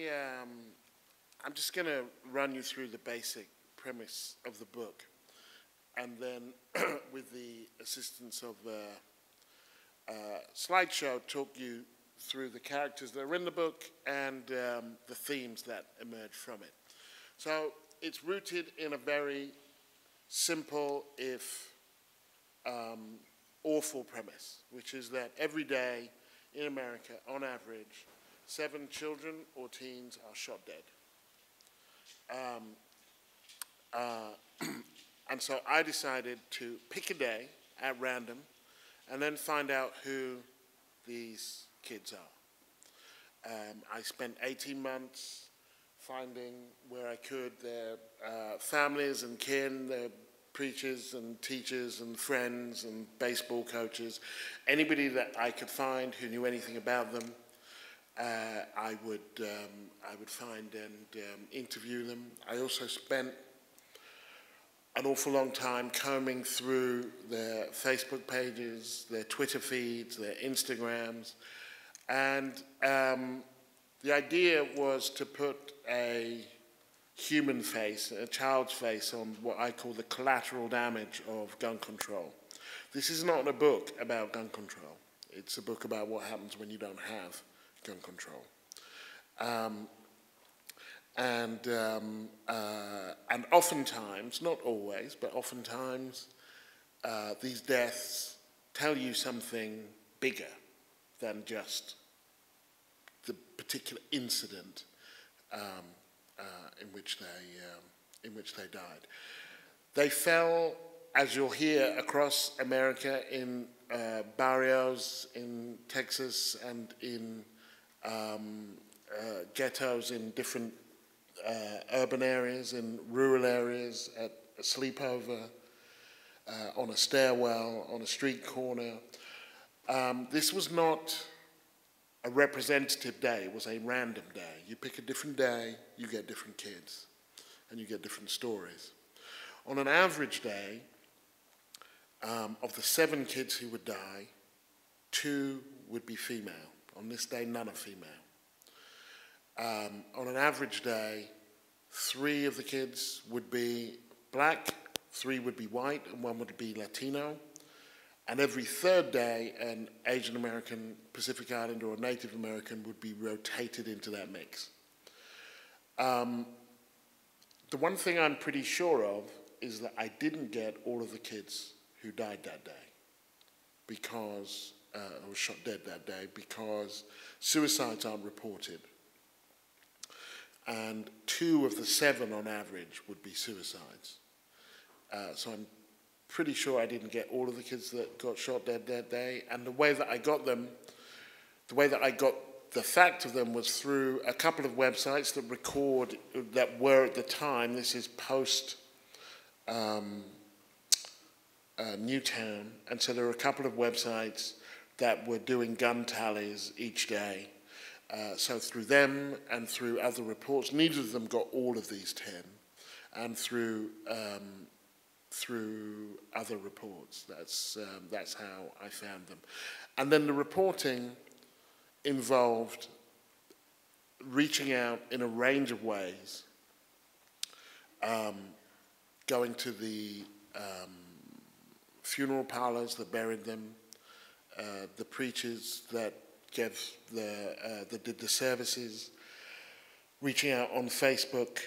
I'm just going to run you through the basic premise of the book, and then with the assistance of a slideshow, talk you through the characters that are in the book and the themes that emerge from it. So it's rooted in a very simple, if awful premise, which is that every day in America, on average, 7 children or teens are shot dead. And so I decided to pick a day at random and then find out who these kids are. I spent 18 months finding where I could their families and kin, their preachers and teachers and friends and baseball coaches, anybody that I could find who knew anything about them. I would find and interview them. I also spent an awful long time combing through their Facebook pages, their Twitter feeds, their Instagrams, and the idea was to put a human face, a child's face, on what I call the collateral damage of gun control. This is not a book about gun control. It's a book about what happens when you don't have gun control. And oftentimes, not always, but oftentimes, these deaths tell you something bigger than just the particular incident in which they died. They fell, as you'll hear, across America in barrios in Texas and in ghettos in different urban areas, in rural areas, at a sleepover, on a stairwell, on a street corner. This was not a representative day, it was a random day. You pick a different day, you get different kids, and you get different stories. On an average day, of the 7 kids who would die, 2 would be female. On this day, none are female. On an average day, 3 of the kids would be black, 3 would be white, and 1 would be Latino. And every 3rd day, an Asian American, Pacific Islander, or Native American would be rotated into that mix. The one thing I'm pretty sure of is that I didn't get all of the kids who died that day because, or shot dead that day, because suicides aren't reported. And 2 of the 7 on average would be suicides. So I'm pretty sure I didn't get all of the kids that got shot dead that day. And the way that I got them, the way that I got the fact of them was through a couple of websites that record, that were at the time, this is post Newtown, and so there were a couple of websites that were doing gun tallies each day. So through them and through other reports, neither of them got all of these 10, and through other reports. That's how I found them. And then the reporting involved reaching out in a range of ways, going to the funeral parlors that buried them, the preachers that that did the services, reaching out on Facebook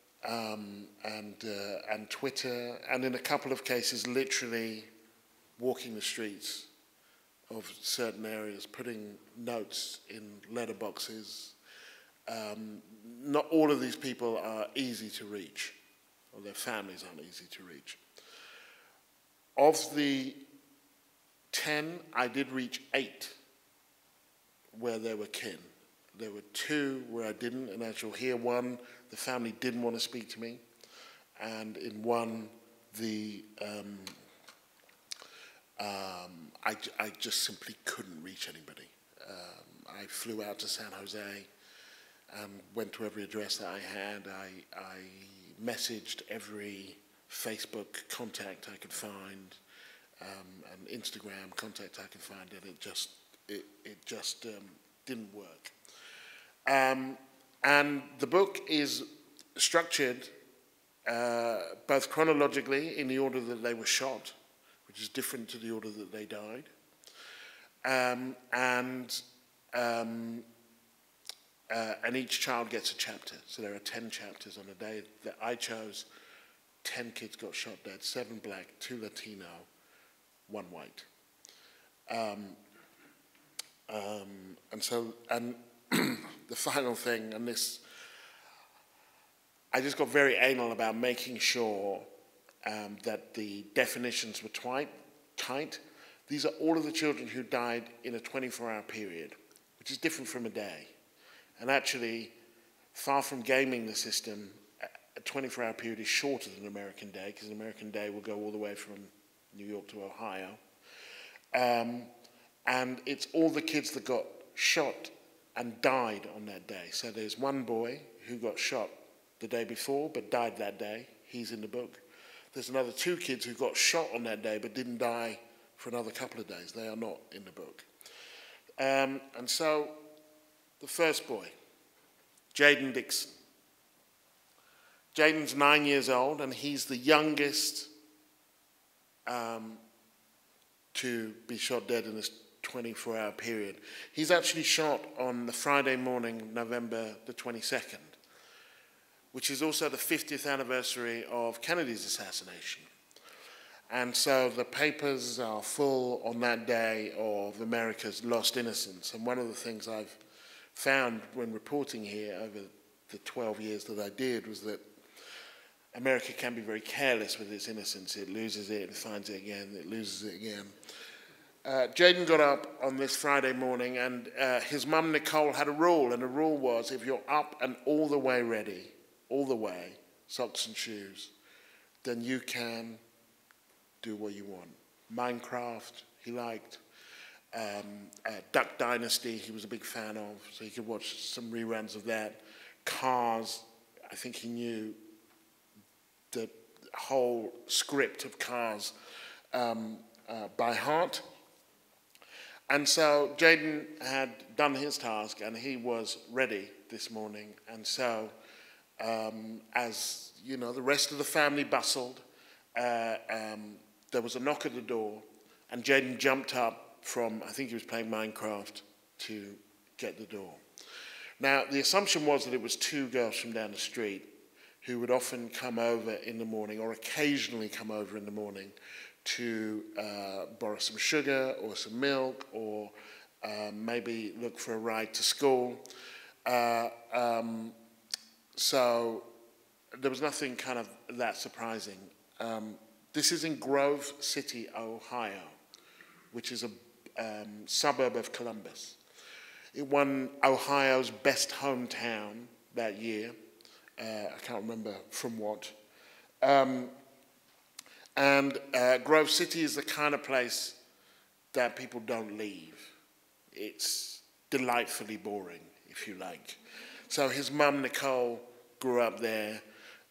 and Twitter, and in a couple of cases, literally walking the streets of certain areas, putting notes in letterboxes. Not all of these people are easy to reach, or their families aren't easy to reach. Of the 10, I did reach 8 where there were kin. There were 2 where I didn't, and as you'll hear, 1, the family didn't want to speak to me, and in 1, I just simply couldn't reach anybody. I flew out to San Jose and went to every address that I had. I messaged every Facebook contact I could find, and Instagram contact I could find, and it just didn't work. And the book is structured both chronologically in the order that they were shot, which is different to the order that they died, and each child gets a chapter. So there are 10 chapters on the day that I chose. 10 kids got shot dead, 7 black, 2 Latino, 1 white. And the final thing, and this, I just got very anal about making sure that the definitions were tight. These are all of the children who died in a 24-hour period, which is different from a day. And actually, far from gaming the system, a 24-hour period is shorter than an American day, because an American day will go all the way from New York to Ohio. And it's all the kids that got shot and died on that day. So there's one boy who got shot the day before but died that day. He's in the book. There's another 2 kids who got shot on that day but didn't die for another couple of days. They are not in the book. And so the first boy, Jaden Dixon. Jaden's 9 years old, and he's the youngest to be shot dead in this 24-hour period. He's actually shot on the Friday morning, November the 22nd, which is also the 50th anniversary of Kennedy's assassination. And so the papers are full on that day of America's lost innocence. And one of the things I've found when reporting here over the 12 years that I did was that America can be very careless with its innocence. It loses it, it finds it again, it loses it again. Jaden got up on this Friday morning, and his mum, Nicole, had a rule, and the rule was if you're up and all the way ready, all the way, socks and shoes, then you can do what you want. Minecraft, he liked. Duck Dynasty, he was a big fan of, so he could watch some reruns of that. Cars, I think he knew the whole script of Cars by heart. And so Jaden had done his task, and he was ready this morning. And so, as you know, the rest of the family bustled. There was a knock at the door, and Jaden jumped up from, I think he was playing Minecraft, to get the door. Now, the assumption was that it was 2 girls from down the street who would often come over in the morning, or occasionally come over in the morning, to borrow some sugar or some milk, or maybe look for a ride to school. So there was nothing kind of that surprising. This is in Grove City, Ohio, which is a suburb of Columbus. It won Ohio's best hometown that year. I can't remember from what. Grove City is the kind of place that people don't leave. It's delightfully boring, if you like. So his mum, Nicole, grew up there.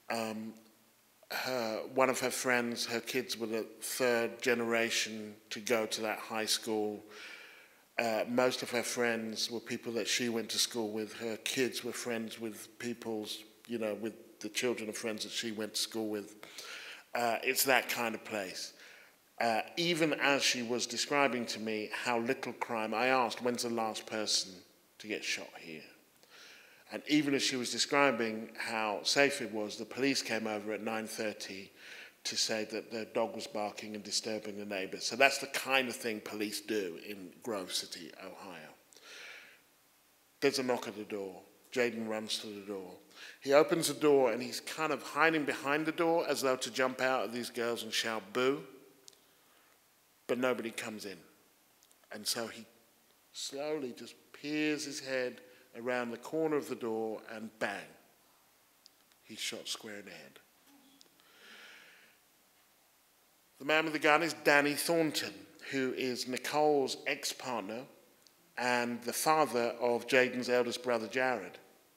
One of her friends, her kids were the 3rd generation to go to that high school. Most of her friends were people that she went to school with. Her kids were friends with with the children of friends that she went to school with. It's that kind of place. Even as she was describing to me how little crime, I asked, when's the last person to get shot here? And even as she was describing how safe it was, the police came over at 9:30 to say that their dog was barking and disturbing the neighbors. So that's the kind of thing police do in Grove City, Ohio. There's a knock at the door. Jaden runs to the door. He opens the door, and he's kind of hiding behind the door as though to jump out at these girls and shout boo. But nobody comes in. And so he slowly just peers his head around the corner of the door, and bang, he's shot square in the head. The man with the gun is Danny Thornton, who is Nicole's ex-partner and the father of Jaden's eldest brother, Jared.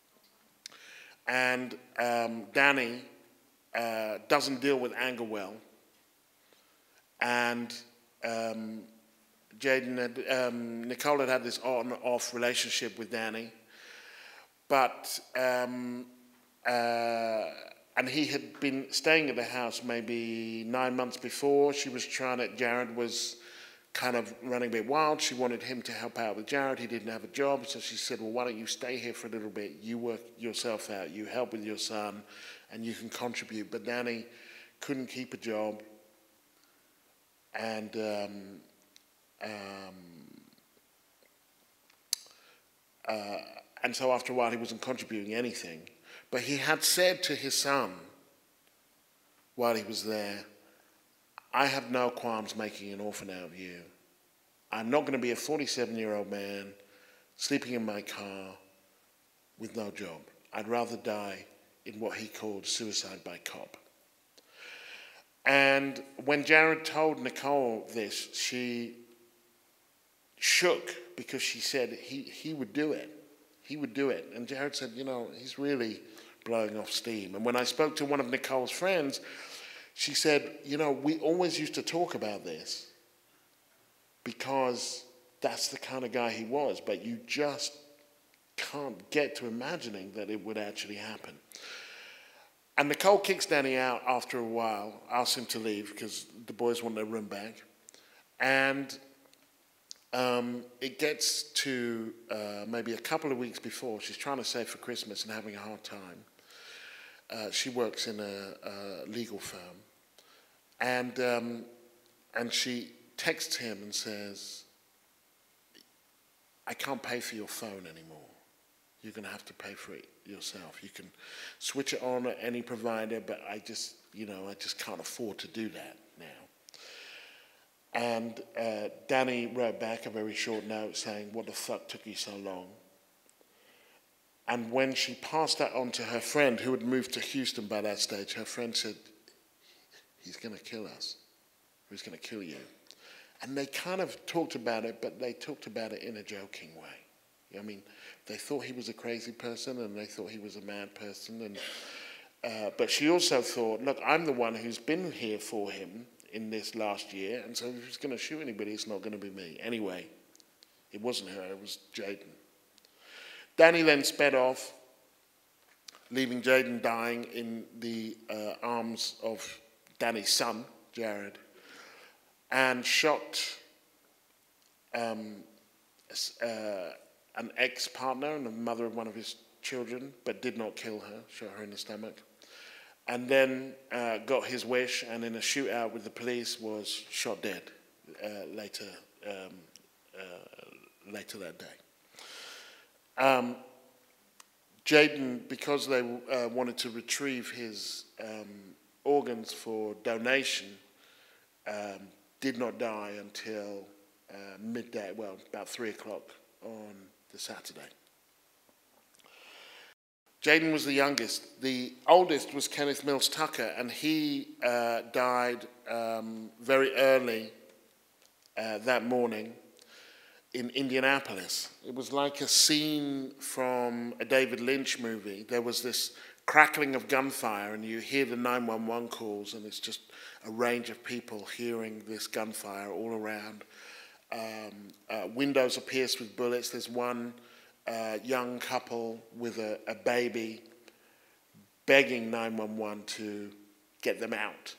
And Danny doesn't deal with anger well. And Nicole had this on-off relationship with Danny. But and he had been staying at the house maybe 9 months before. Jared was kind of running a bit wild. She wanted him to help out with Jared. He didn't have a job, so she said, well, why don't you stay here for a little bit? You work yourself out. You help with your son, and you can contribute. But Danny couldn't keep a job, and so after a while he wasn't contributing anything. But he had said to his son while he was there, I have no qualms making an orphan out of you. I'm not going to be a 47-year-old man sleeping in my car with no job. I'd rather die in what he called suicide by cop. And when Jared told Nicole this, she shook because she said he would do it. He would do it. And Jared said, he's really blowing off steam. And when I spoke to one of Nicole's friends, she said, we always used to talk about this because that's the kind of guy he was, but you just can't get to imagining that it would actually happen. And Nicole kicks Danny out after a while, asks him to leave because the boys want their room back. And it gets to maybe a couple of weeks before. She's trying to save for Christmas and having a hard time. She works in a legal firm. And she texts him and says, I can't pay for your phone anymore. You're going to have to pay for it yourself. You can switch it on at any provider, but I just can't afford to do that now. And Danny wrote back a very short note saying, what the fuck took you so long? And when she passed that on to her friend, who had moved to Houston by that stage, her friend said, he's going to kill us. He's going to kill you. And they kind of talked about it, but they talked about it in a joking way. I mean, they thought he was a crazy person, and they thought he was a mad person. And but she also thought, look, I'm the one who's been here for him in this last year, and so if he's going to shoot anybody, it's not going to be me. Anyway, it wasn't her, it was Jaden. Danny then sped off, leaving Jaden dying in the arms of Danny's son, Jared, and shot an ex-partner and the mother of one of his children, but did not kill her, shot her in the stomach. And then got his wish, and in a shootout with the police was shot dead later that day. Jaden, because they wanted to retrieve his organs for donation, did not die until midday, well, about 3 o'clock on the Saturday. Jaden was the youngest. The oldest was Kenneth Mills Tucker, and he died very early that morning in Indianapolis. It was like a scene from a David Lynch movie. There was this crackling of gunfire, and you hear the 911 calls, and it's just a range of people hearing this gunfire all around. Windows are pierced with bullets. There's one young couple with a baby begging 911 to get them out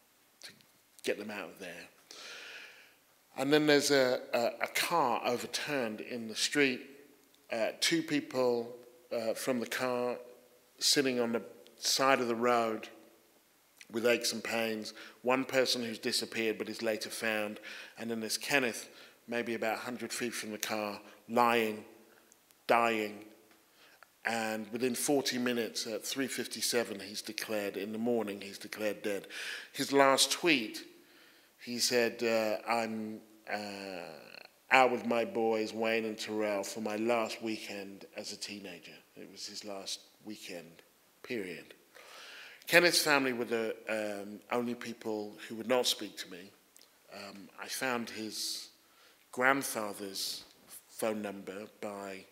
of there. And then there's a car overturned in the street. 2 people from the car sitting on the side of the road with aches and pains. One person who's disappeared but is later found. And then there's Kenneth, maybe about 100 feet from the car, lying, dying. And within 40 minutes, at 3:57, he's declared dead. His last tweet, he said, I'm out with my boys, Wayne and Terrell, for my last weekend as a teenager. It was his last weekend, period. Kenneth's family were the only people who would not speak to me. I found his grandfather's phone number by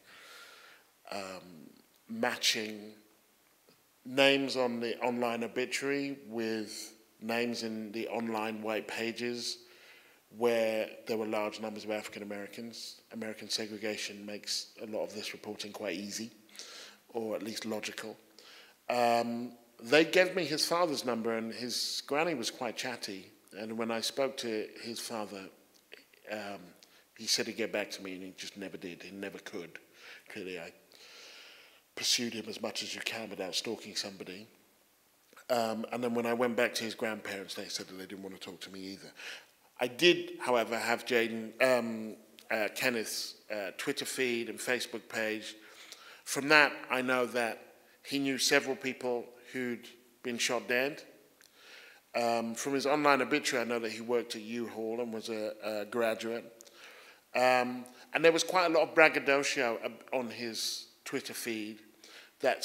matching names on the online obituary with names in the online white pages where there were large numbers of African Americans. American segregation makes a lot of this reporting quite easy. or at least logical. They gave me his father's number, and his granny was quite chatty. And when I spoke to his father, he said he'd get back to me, and he just never did. He never could. Clearly, I pursued him as much as you can without stalking somebody. And then when I went back to his grandparents, they said that they didn't want to talk to me either. I did, however, have Kenneth's Twitter feed and Facebook page. From that, I know that he knew several people who'd been shot dead. From his online obituary, I know that he worked at U-Haul and was a graduate. And there was quite a lot of braggadocio on his Twitter feed that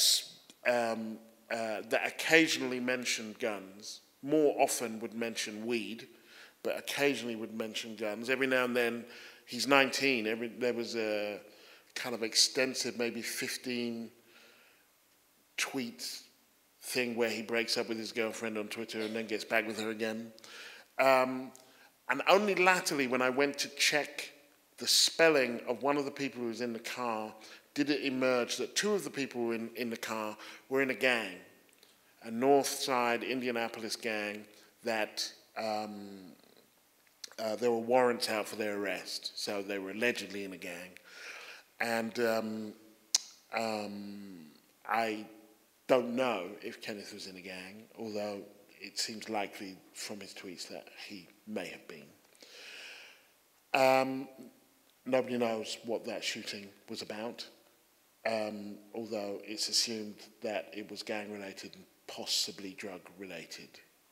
occasionally mentioned guns, more often would mention weed, but occasionally would mention guns. Every now and then, he's 19, there was a kind of extensive, maybe 15 tweet thing where he breaks up with his girlfriend on Twitter and then gets back with her again. And only latterly, when I went to check the spelling of one of the people who was in the car, did it emerge that two of the people in the car were in a gang, a North Side Indianapolis gang that there were warrants out for their arrest, so they were allegedly in a gang. And I don't know if Kenneth was in a gang, although it seems likely from his tweets that he may have been. Nobody knows what that shooting was about, although it's assumed that it was gang-related and possibly drug-related.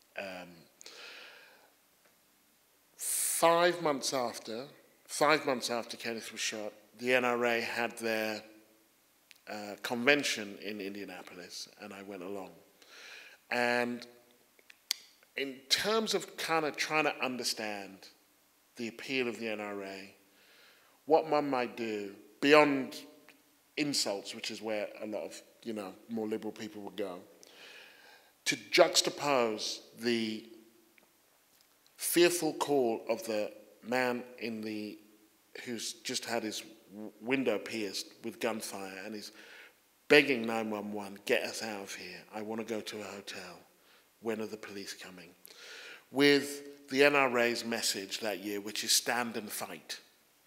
5 months after Kenneth was shot, the NRA had their convention in Indianapolis, and I went along. And in terms of kind of trying to understand the appeal of the NRA, what one might do, beyond insults, which is where a lot of, more liberal people would go, to juxtapose the fearful call of the man who's just had his window pierced with gunfire and is begging 911, get us out of here, I want to go to a hotel, when are the police coming? With the NRA's message that year, which is stand and fight.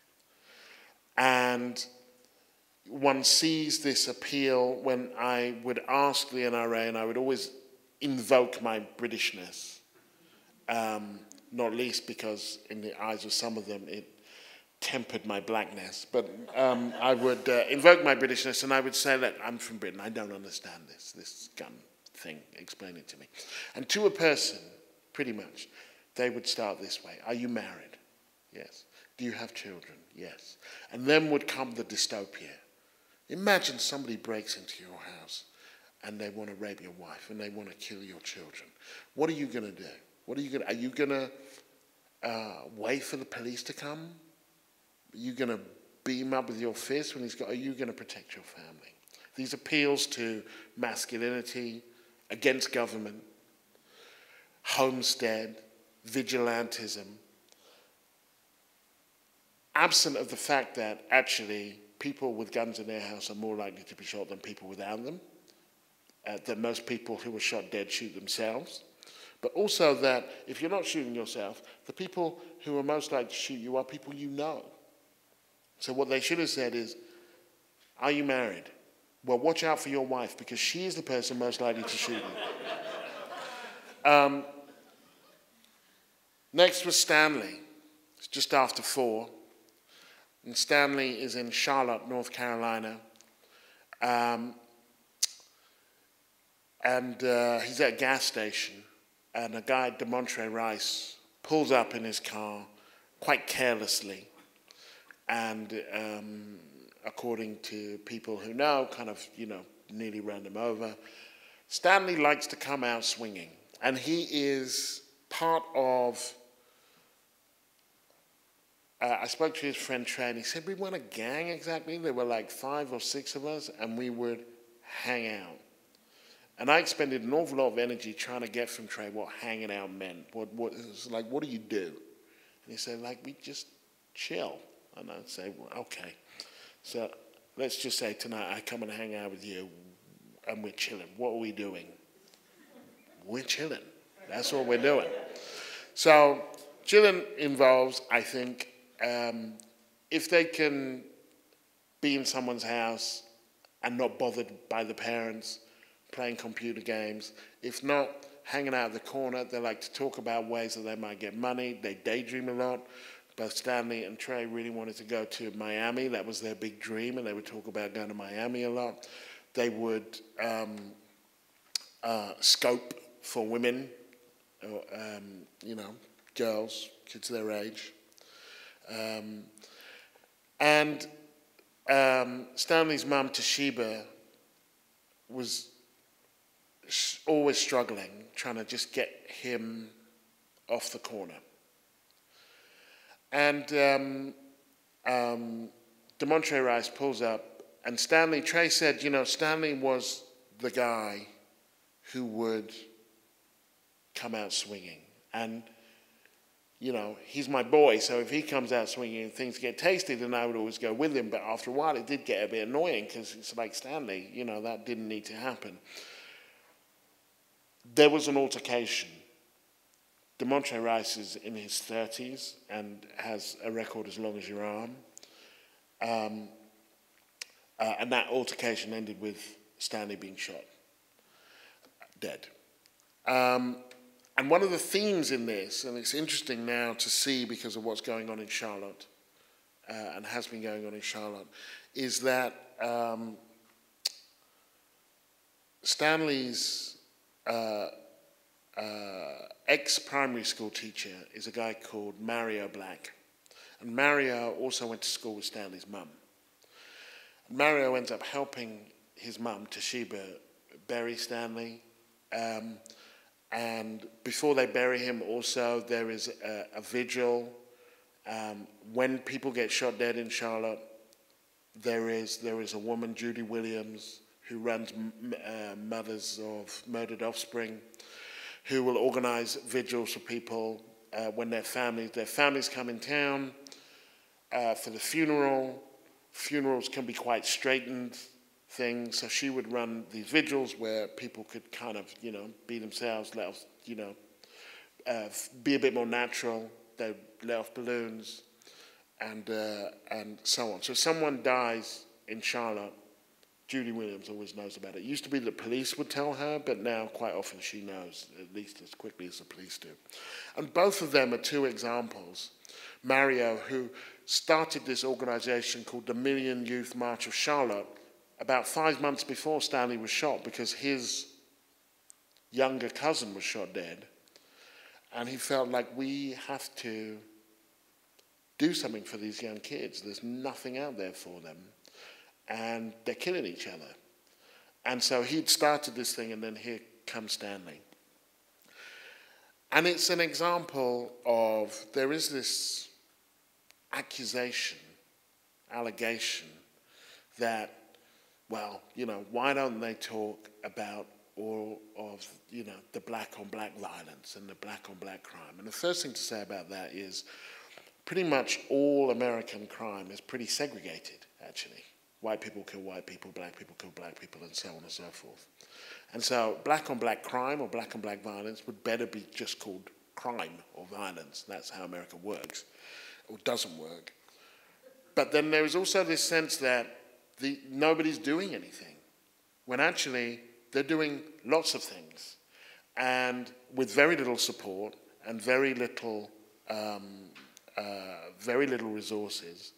And one sees this appeal when I would ask the NRA, and I would always invoke my Britishness, not least because in the eyes of some of them it tempered my blackness, but I would invoke my Britishness and I would say, look, I'm from Britain, I don't understand this gun thing, explain it to me. And to a person, pretty much, they would start this way: are you married? Yes. Do you have children? Yes. And then would come the dystopia. Imagine somebody breaks into your house and they want to rape your wife and they want to kill your children. What are you going to do? Are you going to wait for the police to come? Are you going to beat him up with your fist when are you going to protect your family? These appeals to masculinity, against government, homestead, vigilantism, absent of the fact that actually people with guns in their house are more likely to be shot than people without them, that most people who are shot dead shoot themselves, but also that if you're not shooting yourself, the people who are most likely to shoot you are people you know. So what they should have said is, are you married? Well, watch out for your wife, because she is the person most likely to shoot you. Next was Stanley. It's just after 4. And Stanley is in Charlotte, North Carolina. And he's at a gas station. And a guy, DeMontre Rice, pulls up in his car quite carelessly. And according to people who know, kind of, nearly ran him over. Stanley likes to come out swinging. And he is part of... I spoke to his friend Trey, and he said, we weren't a gang exactly. There were like 5 or 6 of us, and we would hang out. And I expended an awful lot of energy trying to get from Trey what hanging out meant. What do you do? And he said, we just chill. And I'd say, well, okay. So let's just say tonight I come and hang out with you and we're chilling. What are we doing? We're chilling. That's what we're doing. So chilling involves, I think, if they can be in someone's house and not bothered by the parents, playing computer games. If not, hanging out the corner. They like to talk about ways that they might get money. They daydream a lot. Both Stanley and Trey really wanted to go to Miami. That was their big dream, and they would talk about going to Miami a lot. They would scope for women, you know, girls, kids their age. Stanley's mum, Toshiba, was always struggling, trying to just get him off the corner. And DeMontre Rice pulls up, and Trey said, you know, Stanley was the guy who would come out swinging. And, you know, he's my boy, so if he comes out swinging and things get tasty, then I would always go with him. But after a while, it did get a bit annoying because it's like, Stanley, you know, that didn't need to happen. There was an altercation. DeMontre Rice is in his 30s and has a record as long as your arm. And that altercation ended with Stanley being shot, dead. And one of the themes in this, and it's interesting now to see because of what's going on in Charlotte, and has been going on in Charlotte, is that Stanley's ex-primary school teacher is a guy called Mario Black. And Mario also went to school with Stanley's mum. Mario ends up helping his mum, Toshiba, bury Stanley. And before they bury him also, there is a vigil. When people get shot dead in Charlotte, there is a woman, Judy Williams, who runs Mothers of Murdered Offspring, who will organize vigils for people when their families come in town for the funeral. Funerals can be quite straitened things, so she would run these vigils where people could kind of, you know, be themselves, let off, you know, be a bit more natural. They'd let off balloons and so on. So if someone dies in Charlotte, Judy Williams always knows about it. It used to be that police would tell her, but now quite often she knows, at least as quickly as the police do. And both of them are two examples. Mario, who started this organization called the Million Youth March of Charlotte about 5 months before Stanley was shot because his younger cousin was shot dead. And he felt like we have to do something for these young kids. There's nothing out there for them. And they're killing each other. And so he'd started this thing, and then here comes Stanley. And it's an example of, there is this allegation that, well, you know, why don't they talk about all of, you know, the black-on-black violence and the black-on-black crime? And the first thing to say about that is pretty much all American crime is pretty segregated, actually. White people kill white people, black people kill black people, and so on and so forth. And so black-on-black crime or black-on-black violence would better be just called crime or violence. That's how America works, or doesn't work. But then there is also this sense that nobody's doing anything, when actually they're doing lots of things, and with very little support and very little resources.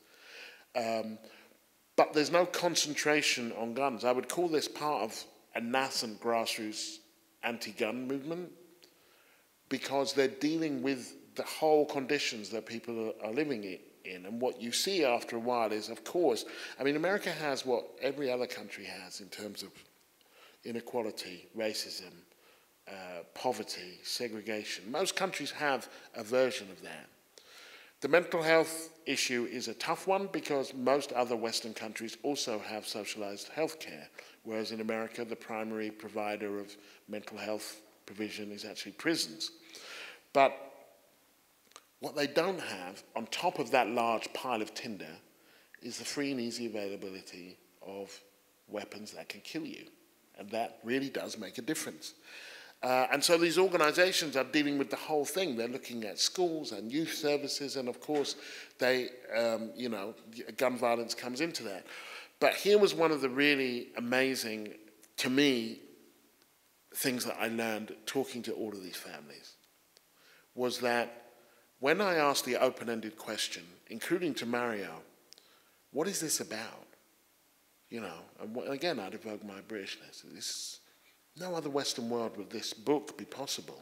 But there's no concentration on guns. I would call this part of a nascent grassroots anti-gun movement because they're dealing with the whole conditions that people are living in. And what you see after a while is, of course, I mean, America has what every other country has in terms of inequality, racism, poverty, segregation. Most countries have a version of that. The mental health issue is a tough one because most other Western countries also have socialized health care, whereas in America, the primary provider of mental health provision is actually prisons. But what they don't have, on top of that large pile of tinder, is the free and easy availability of weapons that can kill you. And that really does make a difference. And so these organizations are dealing with the whole thing. They're looking at schools and youth services, and of course, they, gun violence comes into that. But here was one of the really amazing, to me, things that I learned talking to all of these families, was that when I asked the open-ended question, including to Mario, what is this about? And again, I'd evoke my Britishness. No other Western world would this book be possible.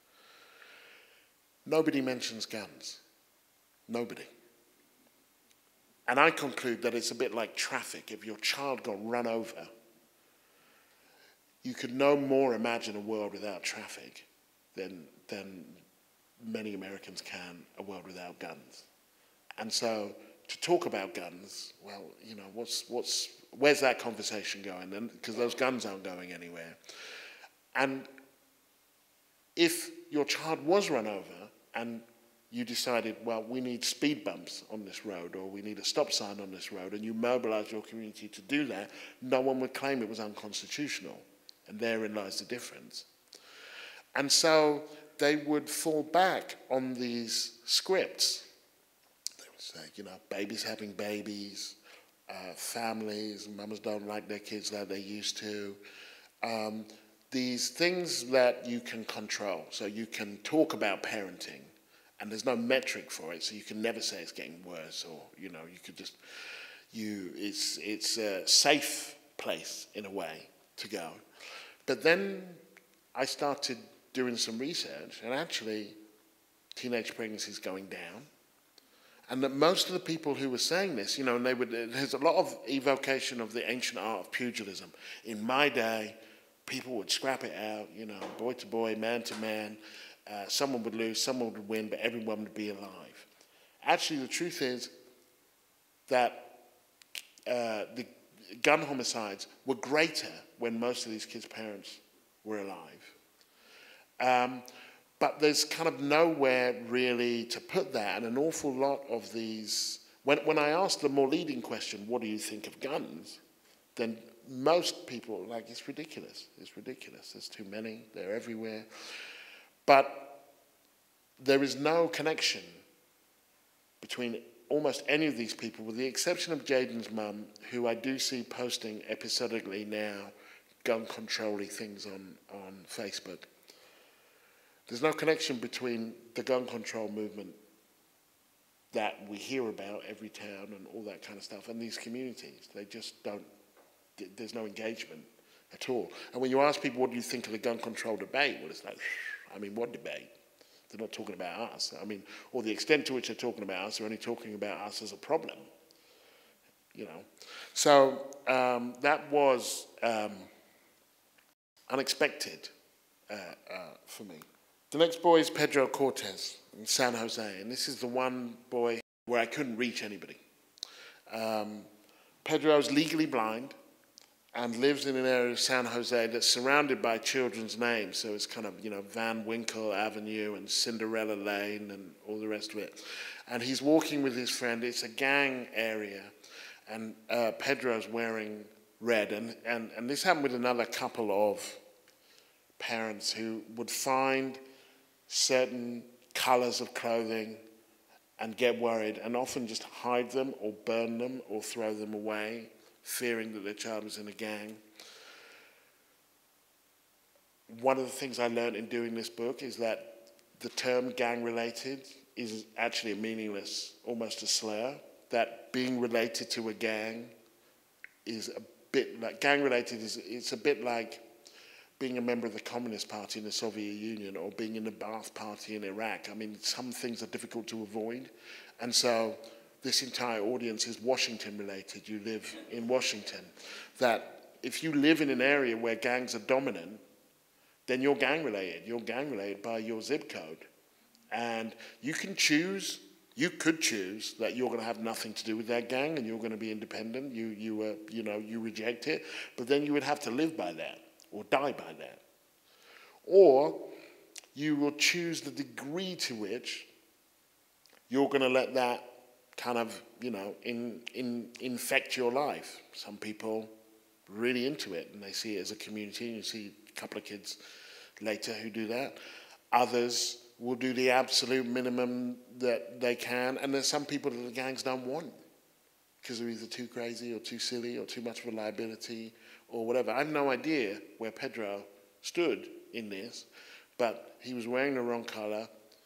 Nobody mentions guns. Nobody. And I conclude that it's a bit like traffic. If your child got run over, you could no more imagine a world without traffic than many Americans can a world without guns. And so to talk about guns, well, where's that conversation going? Because those guns aren't going anywhere. And if your child was run over and you decided, well, we need speed bumps on this road, or we need a stop sign on this road, and you mobilized your community to do that, no one would claim it was unconstitutional. And therein lies the difference. And so they would fall back on these scripts. They would say, babies having babies, families, mamas don't like their kids like they used to. These things that you can control. So you can talk about parenting, and there's no metric for it, so you can never say it's getting worse, or, you could just, it's a safe place, in a way, to go. But then I started doing some research, and actually teenage pregnancy is going down. And that most of the people who were saying this, and there's a lot of evocation of the ancient art of pugilism. In my day, people would scrap it out, boy to boy, man to man. Someone would lose, someone would win, but everyone would be alive. Actually, the truth is that the gun homicides were greater when most of these kids' parents were alive. But there's kind of nowhere really to put that, and an awful lot of these, when I asked the more leading question, what do you think of guns, then most people are like, it's ridiculous, there's too many, they're everywhere. But there is no connection between almost any of these people, with the exception of Jaden's mum, who I do see posting episodically now gun control-y things on Facebook. There's no connection between the gun control movement that we hear about every town and all that kind of stuff and these communities. They just don't, there's no engagement at all. And when you ask people, what do you think of the gun control debate? Well, it's like, what debate? They're not talking about us. Or the extent to which they're talking about us, they're only talking about us as a problem. So that was unexpected for me. The next boy is Pedro Cortez in San Jose, and this is the one boy where I couldn't reach anybody. Pedro's legally blind and lives in an area of San Jose that's surrounded by children's names, so it's kind of, Van Winkle Avenue and Cinderella Lane and all the rest of it. And he's walking with his friend. It's a gang area, and Pedro's wearing red. And this happened with another couple of parents who would find certain colors of clothing and get worried and often just hide them or burn them or throw them away, fearing that their child was in a gang. One of the things I learned in doing this book is that the term gang-related is actually a meaningless, almost a slur, that being related to a gang is a bit like, gang-related it's a bit like being a member of the Communist Party in the Soviet Union or being in the Ba'ath Party in Iraq. Some things are difficult to avoid. And so this entire audience is Washington-related. You live in Washington. That if you live in an area where gangs are dominant, then you're gang-related. You're gang-related by your zip code. And you could choose that you're going to have nothing to do with that gang and you're going to be independent. You reject it. But then you would have to live by that or die by that. Or you will choose the degree to which you're going to let that kind of, infect your life. Some people really into it and they see it as a community, and you see a couple of kids later who do that. Others will do the absolute minimum that they can, and there's some people that the gangs don't want because they're either too crazy or too silly or too much of a liability or whatever. I have no idea where Pedro stood in this, but he was wearing the wrong color.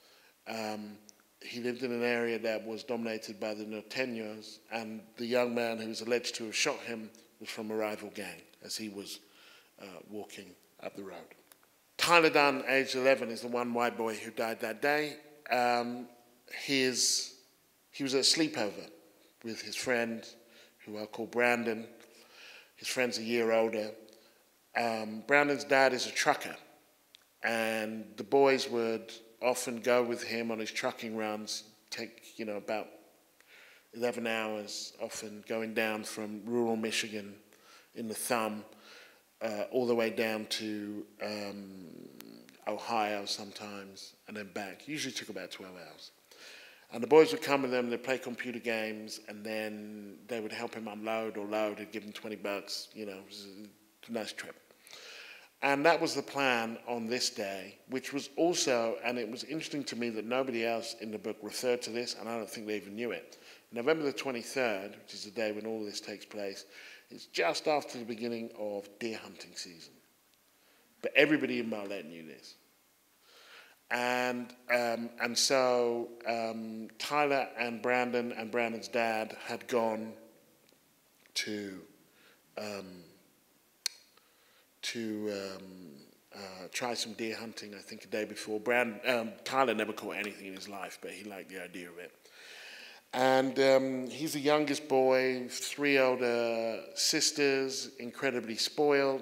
He lived in an area that was dominated by the Norteños, and the young man who was alleged to have shot him was from a rival gang as he was walking up the road. Tyler Dunn, aged 11, is the one white boy who died that day. He was at a sleepover with his friend, who I'll call Brandon. His friend's a year older. Brandon's dad is a trucker, and the boys would often go with him on his trucking runs, take, about 11 hours, often going down from rural Michigan in the thumb, all the way down to Ohio sometimes, and then back. Usually took about 12 hours. And the boys would come with them, they'd play computer games, and then they would help him unload or load. They'd give him $20, it was a nice trip. And that was the plan on this day, which was also, and it was interesting to me that nobody else in the book referred to this, and I don't think they even knew it. November the 23rd, which is the day when all this takes place, is just after the beginning of deer hunting season. But everybody in Marlette knew this. And so Tyler and Brandon and Brandon's dad had gone to try some deer hunting, I think, a day before. Tyler never caught anything in his life, but he liked the idea of it. And he's the youngest boy, 3 older sisters, incredibly spoiled.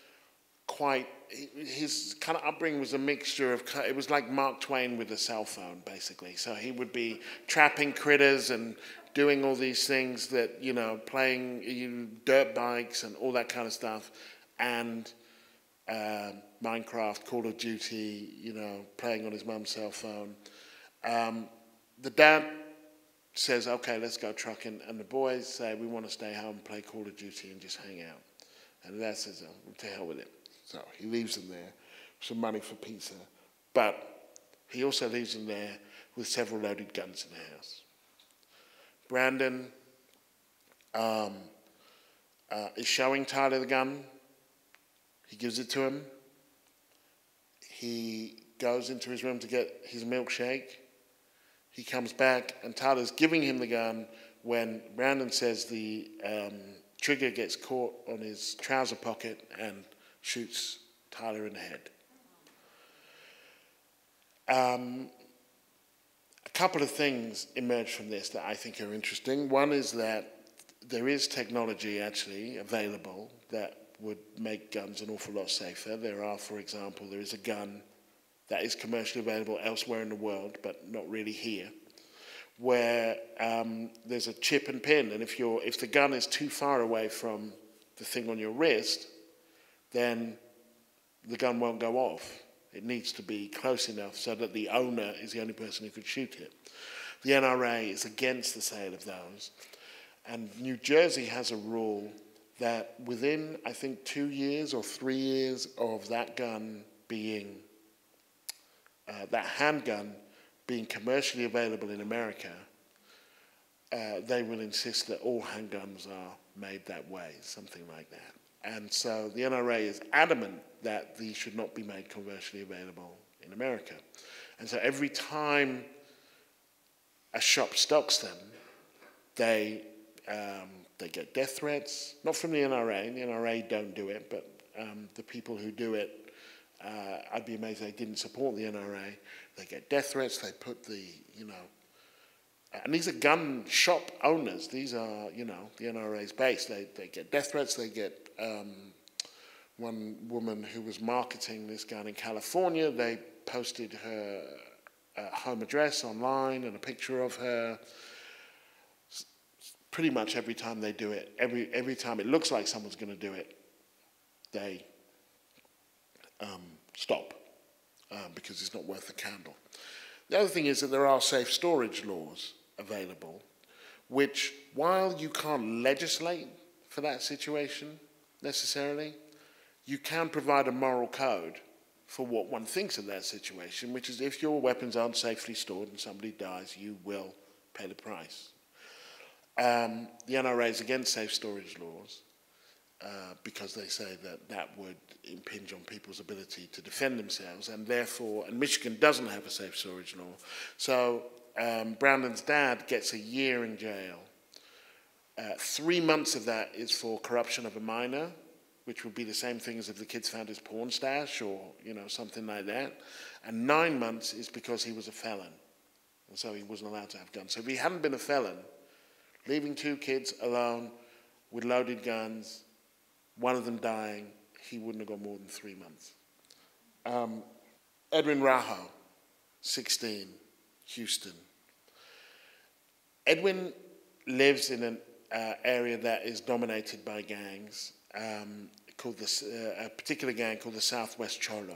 His kind of upbringing was a mixture of, it was like Mark Twain with a cell phone, basically. So he would be trapping critters and doing all these things that, playing dirt bikes and all that kind of stuff. And Minecraft, Call of Duty, playing on his mum's cell phone. The dad says, okay, let's go trucking. And the boys say, we want to stay home, play Call of Duty, and just hang out. And the dad says, oh, to hell with it. So he leaves them there with some money for pizza. But he also leaves them there with several loaded guns in the house. Brandon is showing Tyler the gun. He gives it to him. He goes into his room to get his milkshake. He comes back, and Tyler's giving him the gun when Brandon says the trigger gets caught on his trouser pocket and shoots Tyler in the head. A couple of things emerge from this that I think are interesting. One is that there is technology actually available that would make guns an awful lot safer. For example, there is a gun that is commercially available elsewhere in the world, but not really here, where there's a chip and pin, and if the gun is too far away from the thing on your wrist, then the gun won't go off. It needs to be close enough so that the owner is the only person who could shoot it. The NRA is against the sale of those, and New Jersey has a rule that within, I think, 2 years or 3 years of that gun being, that handgun being commercially available in America, they will insist that all handguns are made that way, something like that. And so the NRA is adamant that these should not be made commercially available in America. And so every time a shop stocks them, they get death threats, not from the NRA. The NRA don't do it, but the people who do it, I'd be amazed they didn't support the NRA. They get death threats. They put and these are gun shop owners. These are, the NRA's base. They get death threats. They get one woman who was marketing this gun in California. They posted her home address online and a picture of her. Pretty much every time they do it, every time it looks like someone's going to do it, they stop because it's not worth the candle. The other thing is that there are safe storage laws available, which, while you can't legislate for that situation necessarily, you can provide a moral code for what one thinks of that situation, which is if your weapons aren't safely stored and somebody dies, you will pay the price. The NRA is against safe storage laws because they say that that would impinge on people's ability to defend themselves, and therefore, and Michigan doesn't have a safe storage law. So Brandon's dad gets a year in jail. 3 months of that is for corruption of a minor, which would be the same thing as if the kids found his porn stash or, you know, something like that. And 9 months is because he was a felon. And so he wasn't allowed to have guns. So if he hadn't been a felon, leaving 2 kids alone with loaded guns, one of them dying, he wouldn't have got more than 3 months. Edwin Rajo, 16, Houston. Edwin lives in an area that is dominated by gangs, called a particular gang called the Southwest Cholo.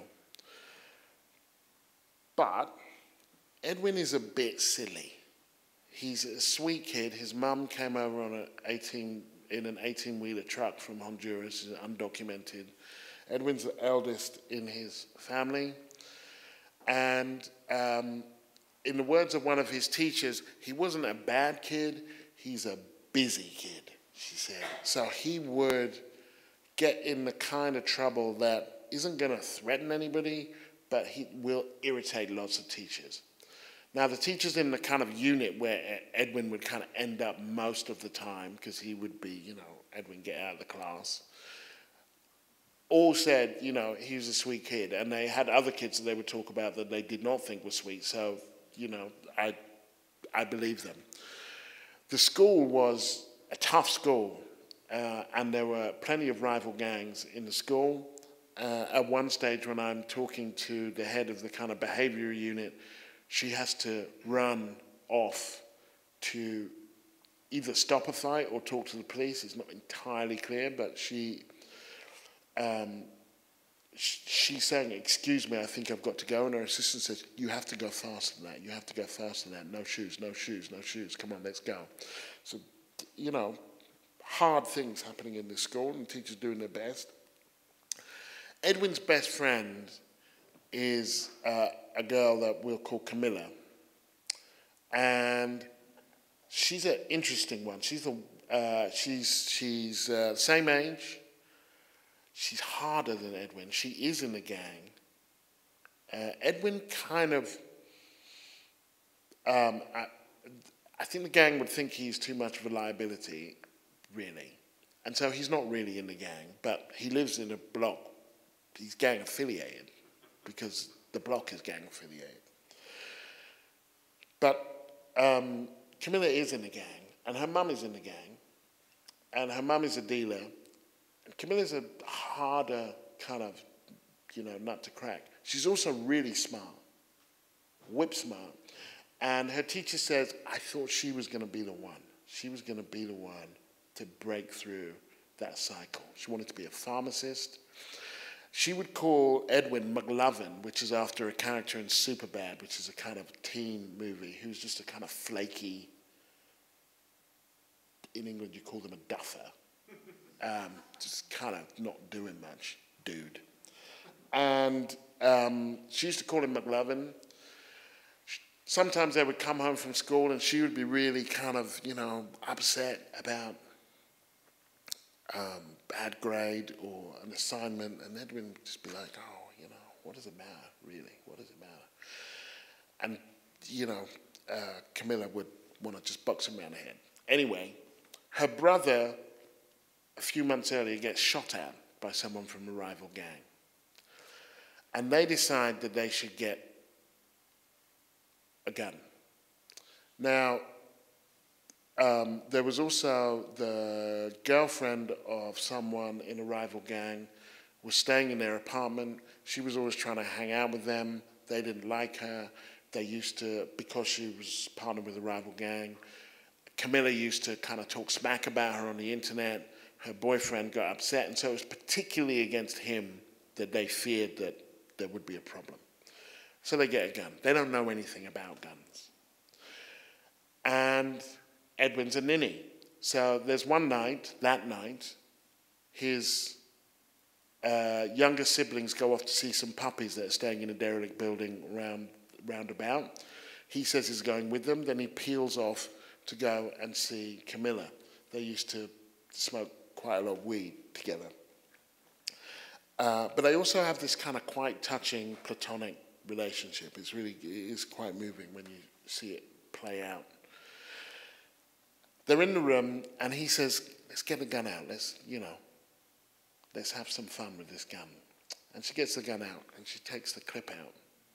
But Edwin is a bit silly. He's a sweet kid. His mum came over on in an 18-wheeler truck from Honduras, undocumented. Edwin's the eldest in his family. And in the words of one of his teachers, he wasn't a bad kid, he's a busy kid, she said. So he would get in the kind of trouble that isn't going to threaten anybody, but he will irritate lots of teachers. Now, the teachers in the kind of unit where Edwin would kind of end up most of the time, because he would be, you know, Edwin, get out of the class, all said, you know, he was a sweet kid. And they had other kids that they would talk about that they did not think were sweet. So, you know, I believe them. The school was a tough school, and there were plenty of rival gangs in the school. At one stage when I'm talking to the head of the kind of behavior unit, she has to run off to either stop a fight or talk to the police. It's not entirely clear, but she's saying, "Excuse me, I think I've got to go." And her assistant says, "You have to go faster than that. You have to go faster than that. No shoes, no shoes, no shoes. Come on, let's go." So, you know, hard things happening in this school and teachers doing their best. Edwin's best friend is a girl that we'll call Camilla. And she's an interesting one. She's same age. She's harder than Edwin. She is in the gang. Edwin kind of, I think the gang would think he's too much of a liability, really. And so he's not really in the gang, but he lives in a block. He's gang affiliated because the block is gang affiliated. But Camilla is in the gang, and her mum is in the gang, and her mum is a dealer. And Camilla's a harder kind of, you know, nut to crack. She's also really smart, whip smart. And her teacher says, I thought she was going to be the one. She was going to be the one to break through that cycle. She wanted to be a pharmacist. She would call Edwin McLovin, which is after a character in Superbad, which is a kind of teen movie, who's just a kind of flaky, in England you call them a duffer, just kind of not doing much dude. And she used to call him McLovin. Sometimes they would come home from school and she would be really kind of, you know, upset about bad grade or an assignment, and Edwin would just be like, oh, you know, what does it matter, really? What does it matter? And, you know, Camilla would want to just box him around the head. Anyway, her brother, a few months earlier, gets shot at by someone from a rival gang. And they decide that they should get a gun. Now, there was also the girlfriend of someone in a rival gang was staying in their apartment. She was always trying to hang out with them. They didn't like her. They used to, because she was partnered with a rival gang, Camilla used to kind of talk smack about her on the internet. Her boyfriend got upset, and so it was particularly against him that they feared that there would be a problem. So they get a gun. They don't know anything about guns. And Edwin's a ninny. So there's one night, that night, his younger siblings go off to see some puppies that are staying in a derelict building roundabout. He says he's going with them, then he peels off to go and see Camilla. They used to smoke quite a lot of weed together. But they also have this kind of quite touching platonic relationship. It is quite moving when you see it play out. They're in the room, and he says, let's get the gun out. Let's have some fun with this gun. And she gets the gun out, and she takes the clip out,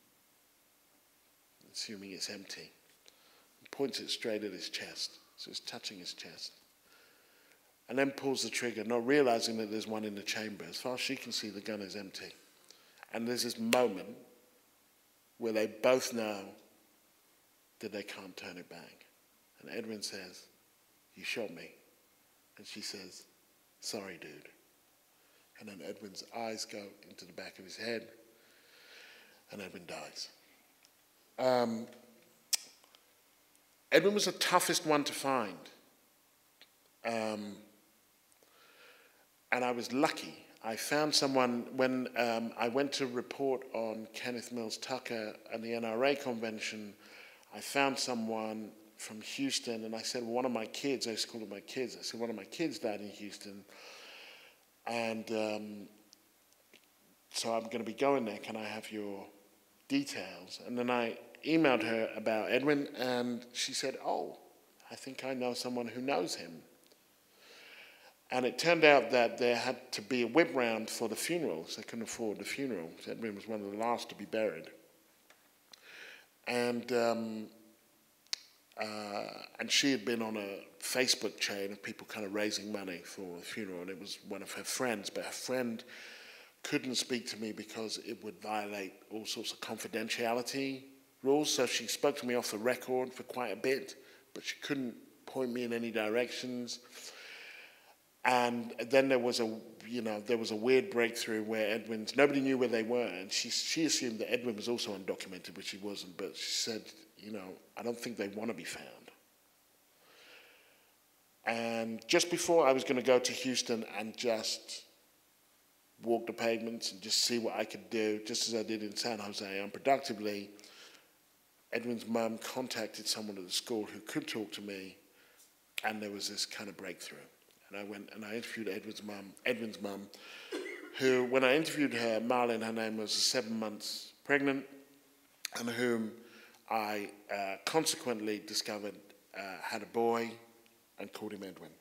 assuming it's empty, and points it straight at his chest. So it's touching his chest. And then pulls the trigger, not realizing that there's one in the chamber. As far as she can see, the gun is empty. And there's this moment where they both know that they can't turn it back. And Edwin says, you shot me. And she says, sorry, dude. And then Edwin's eyes go into the back of his head, and Edwin dies. Edwin was the toughest one to find. And I was lucky. I found someone when I went to report on Kenneth Mills Tucker and the NRA convention. I found someone from Houston, and I said, well, one of my kids, I used to call them my kids, I said, one of my kids died in Houston, and so I'm going to be going there. Can I have your details? And then I emailed her about Edwin, and she said, oh, I think I know someone who knows him. And it turned out that there had to be a whip round for the funeral, so they couldn't afford the funeral. So Edwin was one of the last to be buried. And she had been on a Facebook chain of people kind of raising money for the funeral, and it was one of her friends, but her friend couldn't speak to me because it would violate all sorts of confidentiality rules, so she spoke to me off the record for quite a bit, but she couldn't point me in any directions. And then there was a weird breakthrough where nobody knew where they were, and she assumed that Edwin was also undocumented, which he wasn't, but she said, I don't think they want to be found. And just before I was going to go to Houston and just walk the pavements and just see what I could do, just as I did in San Jose unproductively, Edwin's mum contacted someone at the school who could talk to me, and there was this kind of breakthrough. And I went and I interviewed Edwin's mum, who, when I interviewed her, Marlene, her name, was 7 months pregnant, and whom I consequently discovered had a boy and called him Edwin.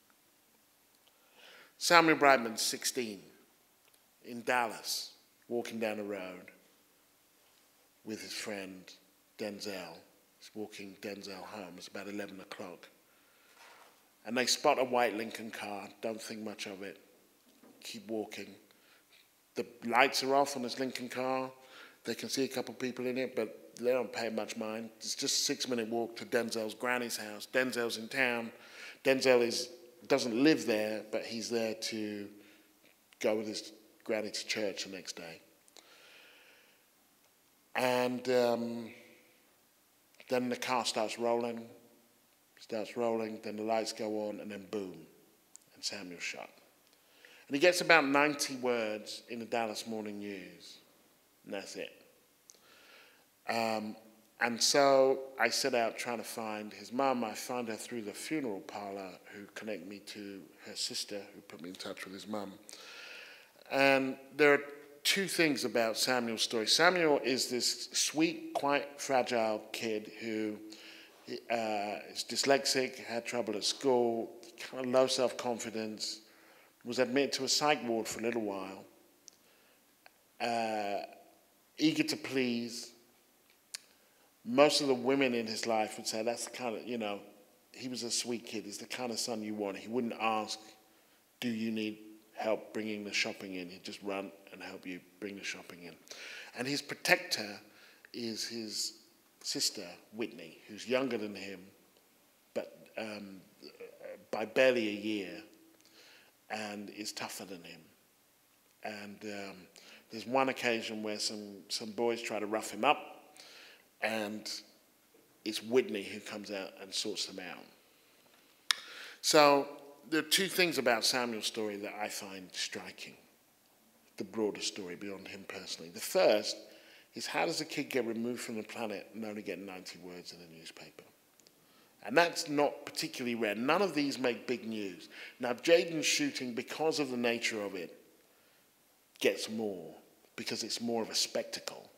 Samuel Brightman's 16, in Dallas, walking down the road with his friend Denzel. He's walking Denzel home. It's about 11 o'clock. And they spot a white Lincoln car, don't think much of it, keep walking. The lights are off on this Lincoln car. They can see a couple people in it, but they don't pay much mind. It's just a 6-minute walk to Denzel's granny's house. Denzel's in town. Denzel doesn't live there, but he's there to go with his granny to church the next day. And then the car starts rolling, then the lights go on, and then boom, and Samuel's shot. And he gets about 90 words in the Dallas Morning News, and that's it. And so I set out trying to find his mum. I found her through the funeral parlor, who connected me to her sister, who put me in touch with his mum. And there are two things about Samuel's story. Samuel is this sweet, quite fragile kid who is dyslexic, had trouble at school, kind of low self-confidence, was admitted to a psych ward for a little while, eager to please. Most of the women in his life would say that's the kind of, he was a sweet kid. He's the kind of son you want. He wouldn't ask, do you need help bringing the shopping in? He'd just run and help you bring the shopping in. And his protector is his sister, Whitney, who's younger than him, but by barely a year, and is tougher than him. And there's one occasion where some boys try to rough him up, and it's Whitney who comes out and sorts them out. So there are two things about Samuel's story that I find striking, the broader story beyond him personally. The first is, how does a kid get removed from the planet and only get 90 words in a newspaper? And that's not particularly rare. None of these make big news. Now, Jaden's shooting, because of the nature of it, gets more, because it's more of a spectacle.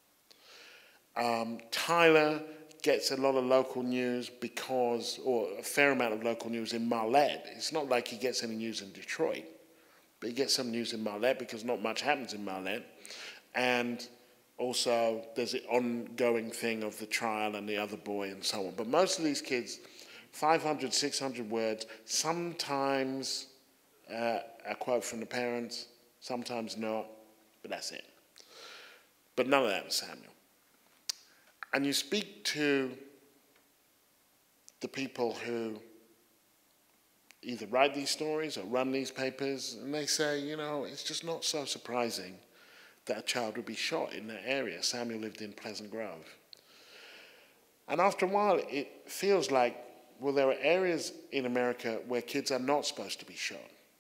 Tyler gets a lot of local news because, or a fair amount of local news in Marlette. It's not like he gets any news in Detroit, but he gets some news in Marlette because not much happens in Marlette. And also, there's the ongoing thing of the trial and the other boy and so on. But most of these kids, 500, 600 words, sometimes a quote from the parents, sometimes not, but that's it. But none of that was Samuel. And you speak to the people who either write these stories or run these papers, and they say, you know, it's just not so surprising that a child would be shot in that area. Samuel lived in Pleasant Grove. And after a while, it feels like, well, there are areas in America where kids are not supposed to be shot.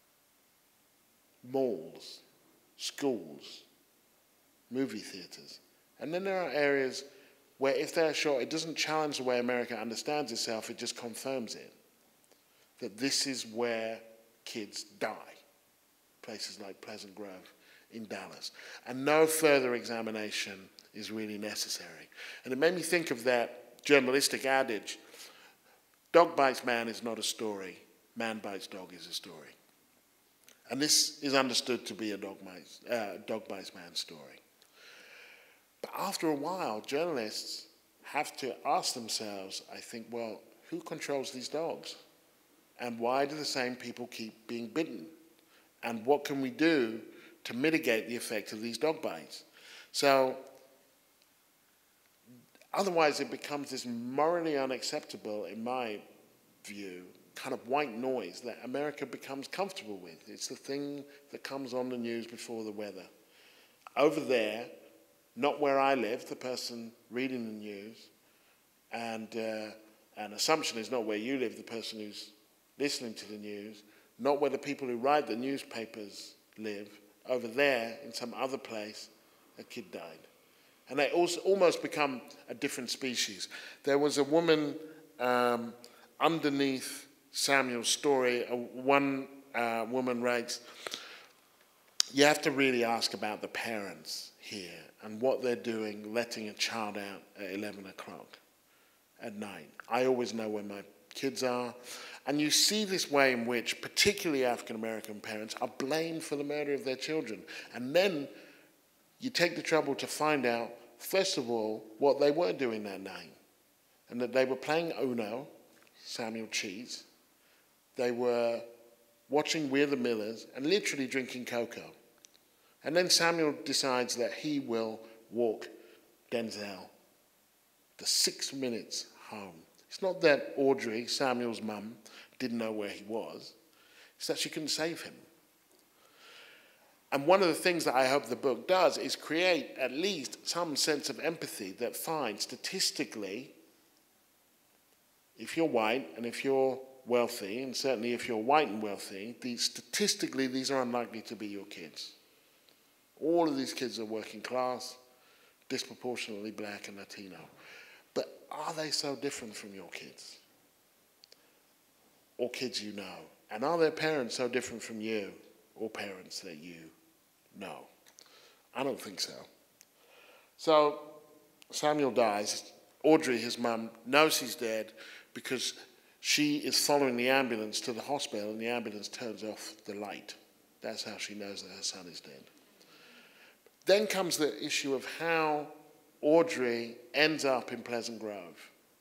Malls, schools, movie theaters. And then there are areas where if they're shot, it doesn't challenge the way America understands itself, it just confirms it. That this is where kids die. Places like Pleasant Grove in Dallas. And no further examination is really necessary. And it made me think of that journalistic adage, dog bites man is not a story, man bites dog is a story. And this is understood to be a dog bites man story. But after a while, journalists have to ask themselves, I think, well, who controls these dogs? And why do the same people keep being bitten? And what can we do to mitigate the effect of these dog bites? So otherwise it becomes this morally unacceptable, in my view, kind of white noise that America becomes comfortable with. It's the thing that comes on the news before the weather. Over there, not where I live, the person reading the news, and an assumption is not where you live, the person who's listening to the news, not where the people who write the newspapers live. Over there, in some other place, a kid died. And they also almost become a different species. There was a woman underneath Samuel's story. One woman writes, you have to really ask about the parents here and what they're doing, letting a child out at 11 o'clock at night. I always know where my kids are. And you see this way in which particularly African-American parents are blamed for the murder of their children. And then you take the trouble to find out, first of all, what they were doing that night. And that they were playing Uno, Samuel cheats. They were watching We're the Millers and literally drinking cocoa. And then Samuel decides that he will walk Denzel the 6 minutes home. It's not that Audrey, Samuel's mum, didn't know where he was. It's that she couldn't save him. And one of the things that I hope the book does is create at least some sense of empathy that finds statistically, if you're white and if you're wealthy, and certainly if you're white and wealthy, statistically these are unlikely to be your kids. All of these kids are working class, disproportionately black and Latino. But are they so different from your kids? Or kids you know? And are their parents so different from you or parents that you know? I don't think so. So Samuel dies. Audrey, his mum, knows he's dead because she is following the ambulance to the hospital and the ambulance turns off the light. That's how she knows that her son is dead. Then comes the issue of how Audrey ends up in Pleasant Grove.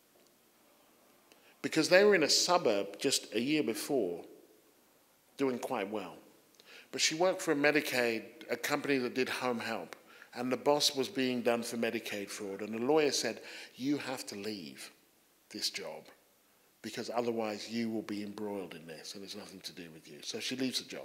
Because they were in a suburb just a year before, doing quite well. But she worked for a company that did home help, and the boss was being done for Medicaid fraud, and the lawyer said, you have to leave this job, because otherwise you will be embroiled in this, and it's nothing to do with you. So she leaves the job.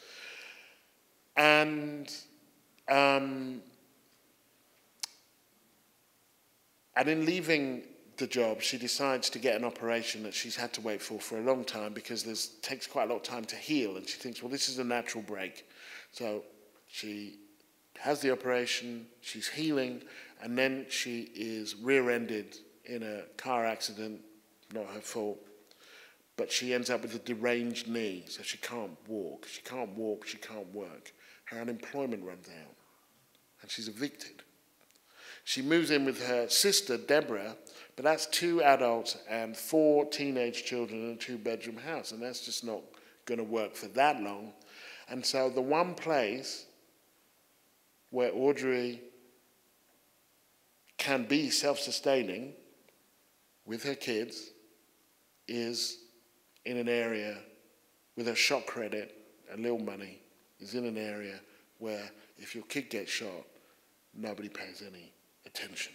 And in leaving the job, she decides to get an operation that she's had to wait for a long time because it takes quite a lot of time to heal. And she thinks, well, this is a natural break. So she has the operation, she's healing, and then she is rear-ended in a car accident, not her fault. But she ends up with a deranged knee, so she can't walk. She can't walk, she can't work. Her unemployment runs out, and she's evicted. She moves in with her sister, Deborah, but that's 2 adults and 4 teenage children in a 2-bedroom house, and that's just not going to work for that long. And so the one place where Audrey can be self-sustaining with her kids is in an area with a shop credit and little money, is in an area where if your kid gets shot, nobody pays any attention.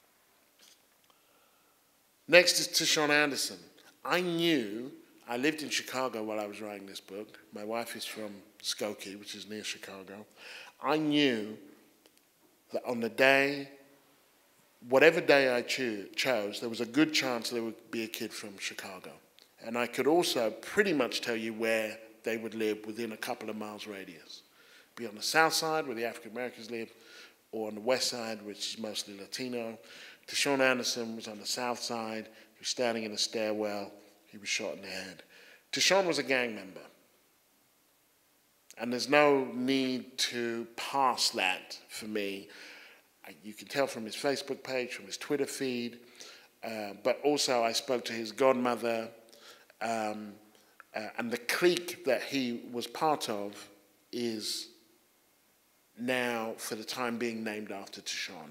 Next is Tishon Anderson. I lived in Chicago while I was writing this book. My wife is from Skokie, which is near Chicago. I knew that on the day, whatever day I chose, there was a good chance there would be a kid from Chicago. And I could also pretty much tell you where they would live within a couple of miles radius. Be on the south side where the African Americans live, or on the west side, which is mostly Latino. Tishon Anderson was on the south side. He was standing in a stairwell. He was shot in the head. Tishon was a gang member. And there's no need to pass that for me. You can tell from his Facebook page, from his Twitter feed, but also I spoke to his godmother, and the clique that he was part of is now, for the time being, named after Tishon.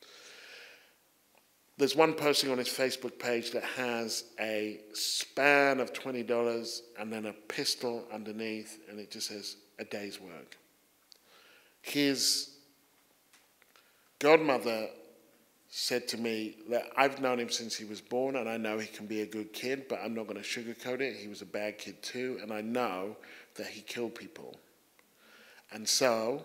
There's one posting on his Facebook page that has a span of $20 and then a pistol underneath, and it just says, a day's work. His godmother said to me that I've known him since he was born, and I know he can be a good kid, but I'm not going to sugarcoat it. He was a bad kid too, and I know that he killed people. And so,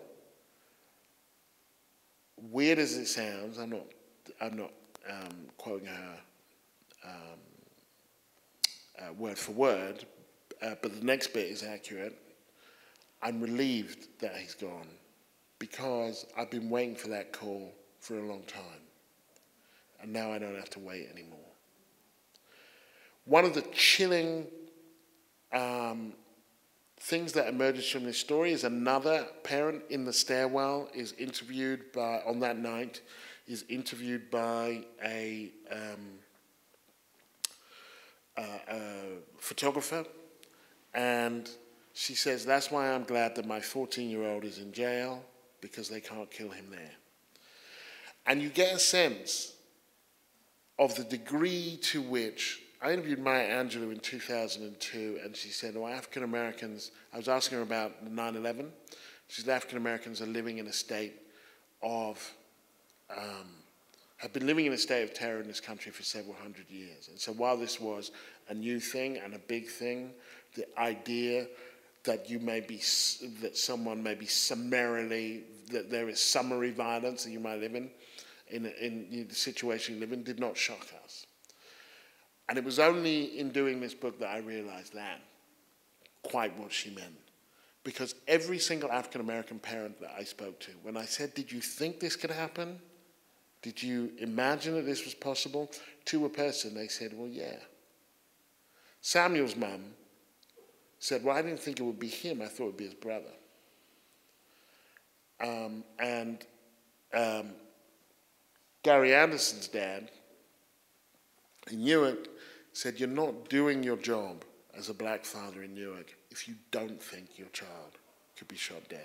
weird as it sounds, I'm not quoting her word for word, but the next bit is accurate. I'm relieved that he's gone because I've been waiting for that call for a long time. And now I don't have to wait anymore. One of the chilling things that emerges from this story is another parent in the stairwell is interviewed by, on that night, is interviewed by a photographer, and she says, that's why I'm glad that my 14-year-old is in jail, because they can't kill him there. And you get a sense of the degree to which, I interviewed Maya Angelou in 2002, and she said, well, African Americans, I was asking her about 9/11. She said African Americans are living in a state of, have been living in a state of terror in this country for several hundred years. And so while this was a new thing and a big thing, the idea that that someone may be summarily, that there is summary violence that you might live in the situation you live in, did not shock us. And it was only in doing this book that I realized that, quite what she meant. Because every single African-American parent that I spoke to, when I said, did you think this could happen? Did you imagine that this was possible? To a person, they said, well, yeah. Samuel's mum said, well, I didn't think it would be him. I thought it would be his brother. Gary Anderson's dad in Newark said, you're not doing your job as a black father in Newark if you don't think your child could be shot dead.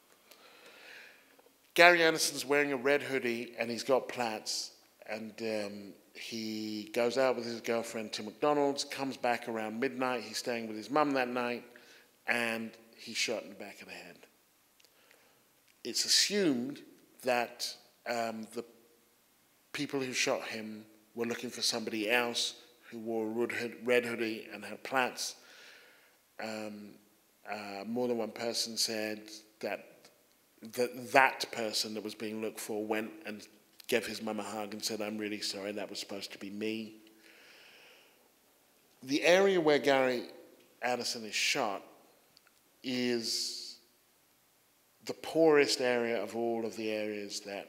Gary Anderson's wearing a red hoodie and he's got plaits, and he goes out with his girlfriend to McDonald's, comes back around midnight. He's staying with his mum that night, and he's shot in the back of the head. It's assumed that the people who shot him were looking for somebody else who wore a red hoodie and had plaits. More than one person said that that person that was being looked for went and gave his mum a hug and said, "I'm really sorry, that was supposed to be me." The area where Gary Anderson is shot is the poorest area of all of the areas that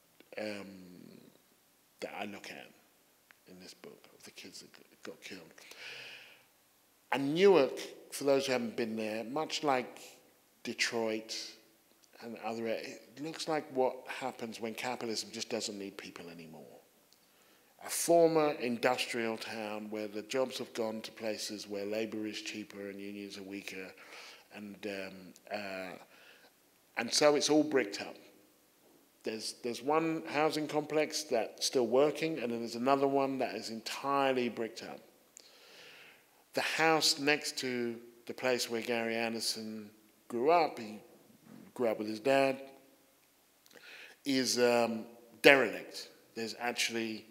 I look at in this book, of the kids that got killed. And Newark, for those who haven't been there, much like Detroit and other areas, it looks like what happens when capitalism just doesn't need people anymore. A former industrial town where the jobs have gone to places where labor is cheaper and unions are weaker, and so it's all bricked up. There's one housing complex that's still working, and then there's another one that is entirely bricked up. The house next to the place where Gary Anderson grew up, he grew up with his dad, is derelict. There's actually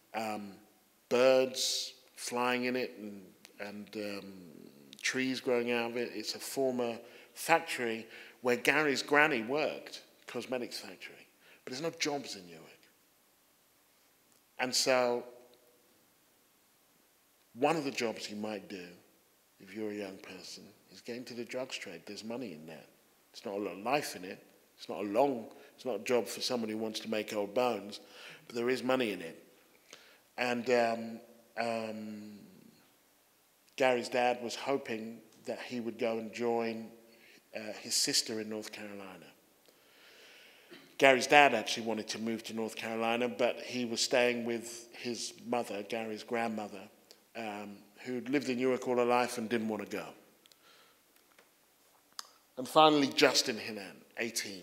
birds flying in it and trees growing out of it. It's a former factory where Gary's granny worked, cosmetics factory, but there's no jobs in Newark. And so one of the jobs you might do if you're a young person is get into the drugs trade. There's money in that. It's not a lot of life in it. It's not a job for someone who wants to make old bones, but there is money in it. And Gary's dad was hoping that he would go and join his sister in North Carolina. Gary's dad actually wanted to move to North Carolina, but he was staying with his mother, Gary's grandmother, who'd lived in Newark all her life and didn't want to go. And finally, Justin Hinnan, 18,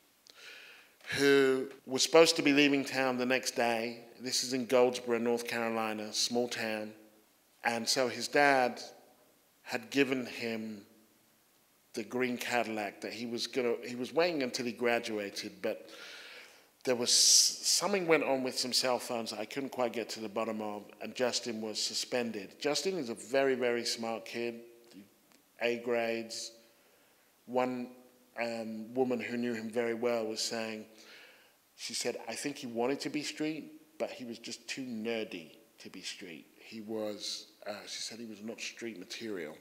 who was supposed to be leaving town the next day. This is in Goldsboro, North Carolina, small town. And so his dad had given him the green Cadillac that he was waiting until he graduated, but there was something went on with some cell phones that I couldn't quite get to the bottom of, and Justin was suspended. Justin is a very, very smart kid, A grades. One woman who knew him very well was saying, she said, I think he wanted to be street, but he was just too nerdy to be street. He was, she said he was not street material.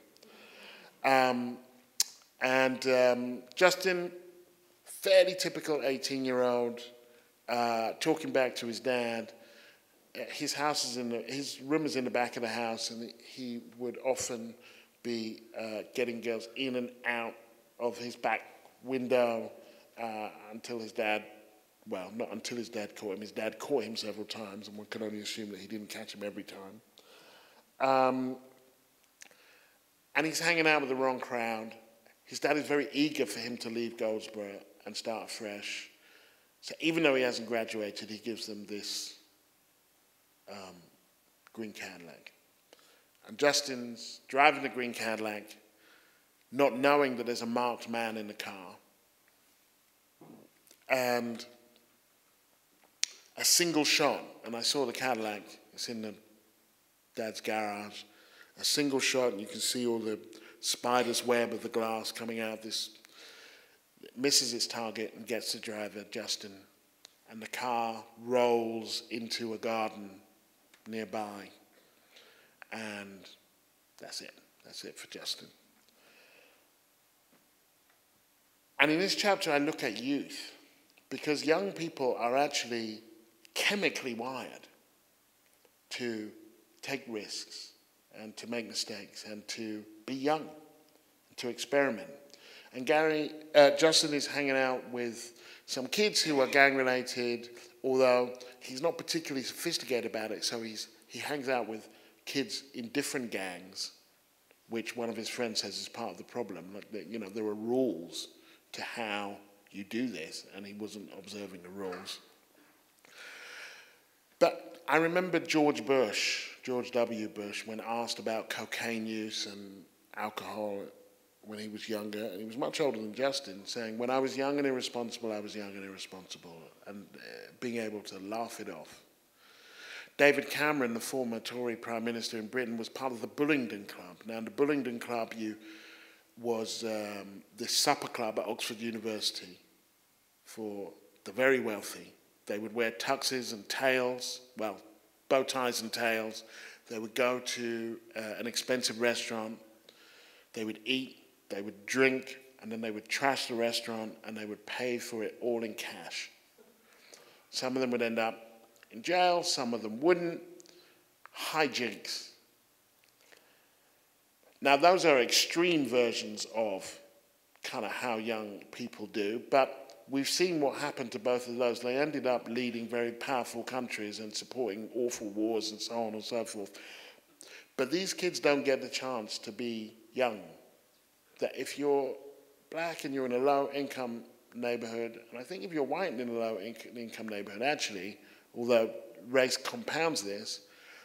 Justin, fairly typical 18-year-old, talking back to his dad. His room is in the back of the house, and he would often be getting girls in and out of his back window until his dad, well, not until his dad caught him. His dad caught him several times, and one can only assume that he didn't catch him every time. And he's hanging out with the wrong crowd. His dad is very eager for him to leave Goldsboro and start fresh. So even though he hasn't graduated, he gives them this green Cadillac. And Justin's driving the green Cadillac, not knowing that there's a marked man in the car. And a single shot, and I saw the Cadillac, it's in the dad's garage, a single shot, and you can see all the spider's web of the glass coming out. This misses its target and gets the driver, Justin, and the car rolls into a garden nearby. And that's it. That's it for Justin. And in this chapter, I look at youth, because young people are actually chemically wired to take risks and to make mistakes and to be young, to experiment. And Justin is hanging out with some kids who are gang-related, although he's not particularly sophisticated about it, so he hangs out with kids in different gangs, which one of his friends says is part of the problem. Like, there are rules to how you do this, and he wasn't observing the rules. But I remember George W. Bush, when asked about cocaine use and alcohol when he was younger, and he was much older than Justin, saying, when I was young and irresponsible, I was young and irresponsible, and being able to laugh it off. David Cameron, the former Tory Prime Minister in Britain, was part of the Bullingdon Club. Now, the Bullingdon Club was the supper club at Oxford University for the very wealthy, They would wear tuxes and tails, well, bow ties and tails. They would go to an expensive restaurant. They would eat, they would drink, and then they would trash the restaurant and they would pay for it all in cash. Some of them would end up in jail, some of them wouldn't. Hijinks. Now, those are extreme versions of kind of how young people do, but we've seen what happened to both of those. They ended up leading very powerful countries and supporting awful wars and so on and so forth. But these kids don't get the chance to be young. That if you're black and you're in a low-income neighborhood, and I think if you're white and in a low-income neighborhood, actually, although race compounds this,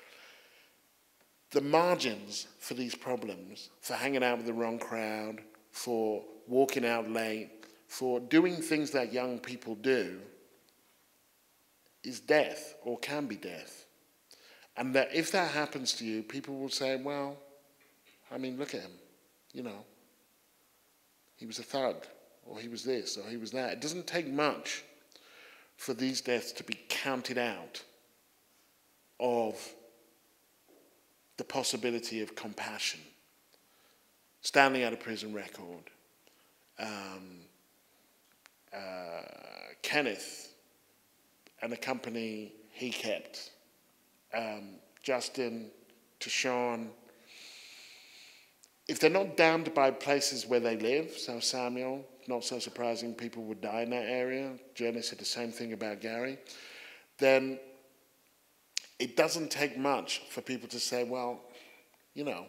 the margins for these problems, for hanging out with the wrong crowd, for walking out late, for doing things that young people do, is death, or can be death. And that if that happens to you, people will say, well, I mean, look at him, you know. He was a thug, or he was this, or he was that. It doesn't take much for these deaths to be counted out of the possibility of compassion. Stanley had a prison record. Kenneth and the company he kept. Justin, Tashawn. If they're not damned by places where they live, so Samuel, not so surprising, people would die in that area. Journalists said the same thing about Gary. Then it doesn't take much for people to say, well, you know,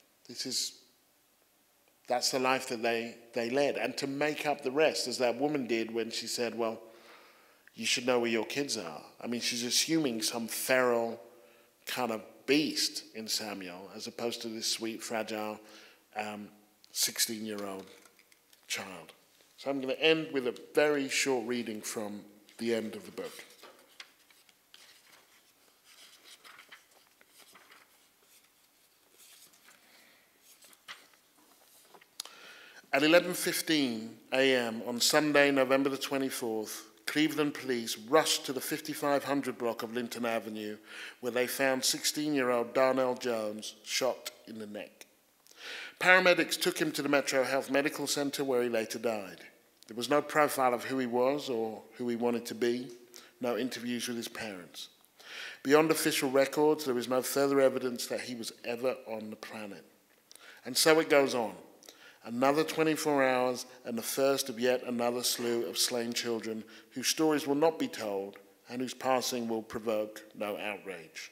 that's the life that they led. And to make up the rest, as that woman did when she said, well, you should know where your kids are. I mean, she's assuming some feral kind of beast in Samuel, as opposed to this sweet, fragile 16-year-old child. So I'm going to end with a very short reading from the end of the book. At 11:15 a.m. on Sunday, November the 24th, Cleveland police rushed to the 5500 block of Linton Avenue, where they found 16-year-old Darnell Jones shot in the neck. Paramedics took him to the Metro Health Medical Center, where he later died. There was no profile of who he was or who he wanted to be, no interviews with his parents. Beyond official records, there is no further evidence that he was ever on the planet. And so it goes on. Another 24 hours and the first of yet another slew of slain children whose stories will not be told and whose passing will provoke no outrage.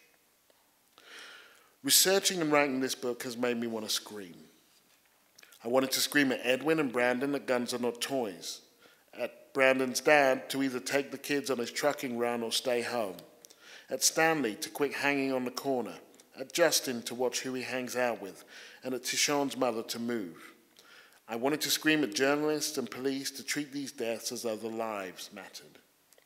Researching and writing this book has made me want to scream. I wanted to scream at Edwin and Brandon that guns are not toys, at Brandon's dad to either take the kids on his trucking run or stay home, at Stanley to quit hanging on the corner, at Justin to watch who he hangs out with, and at Tishawn's mother to move. I wanted to scream at journalists and police to treat these deaths as though their lives mattered.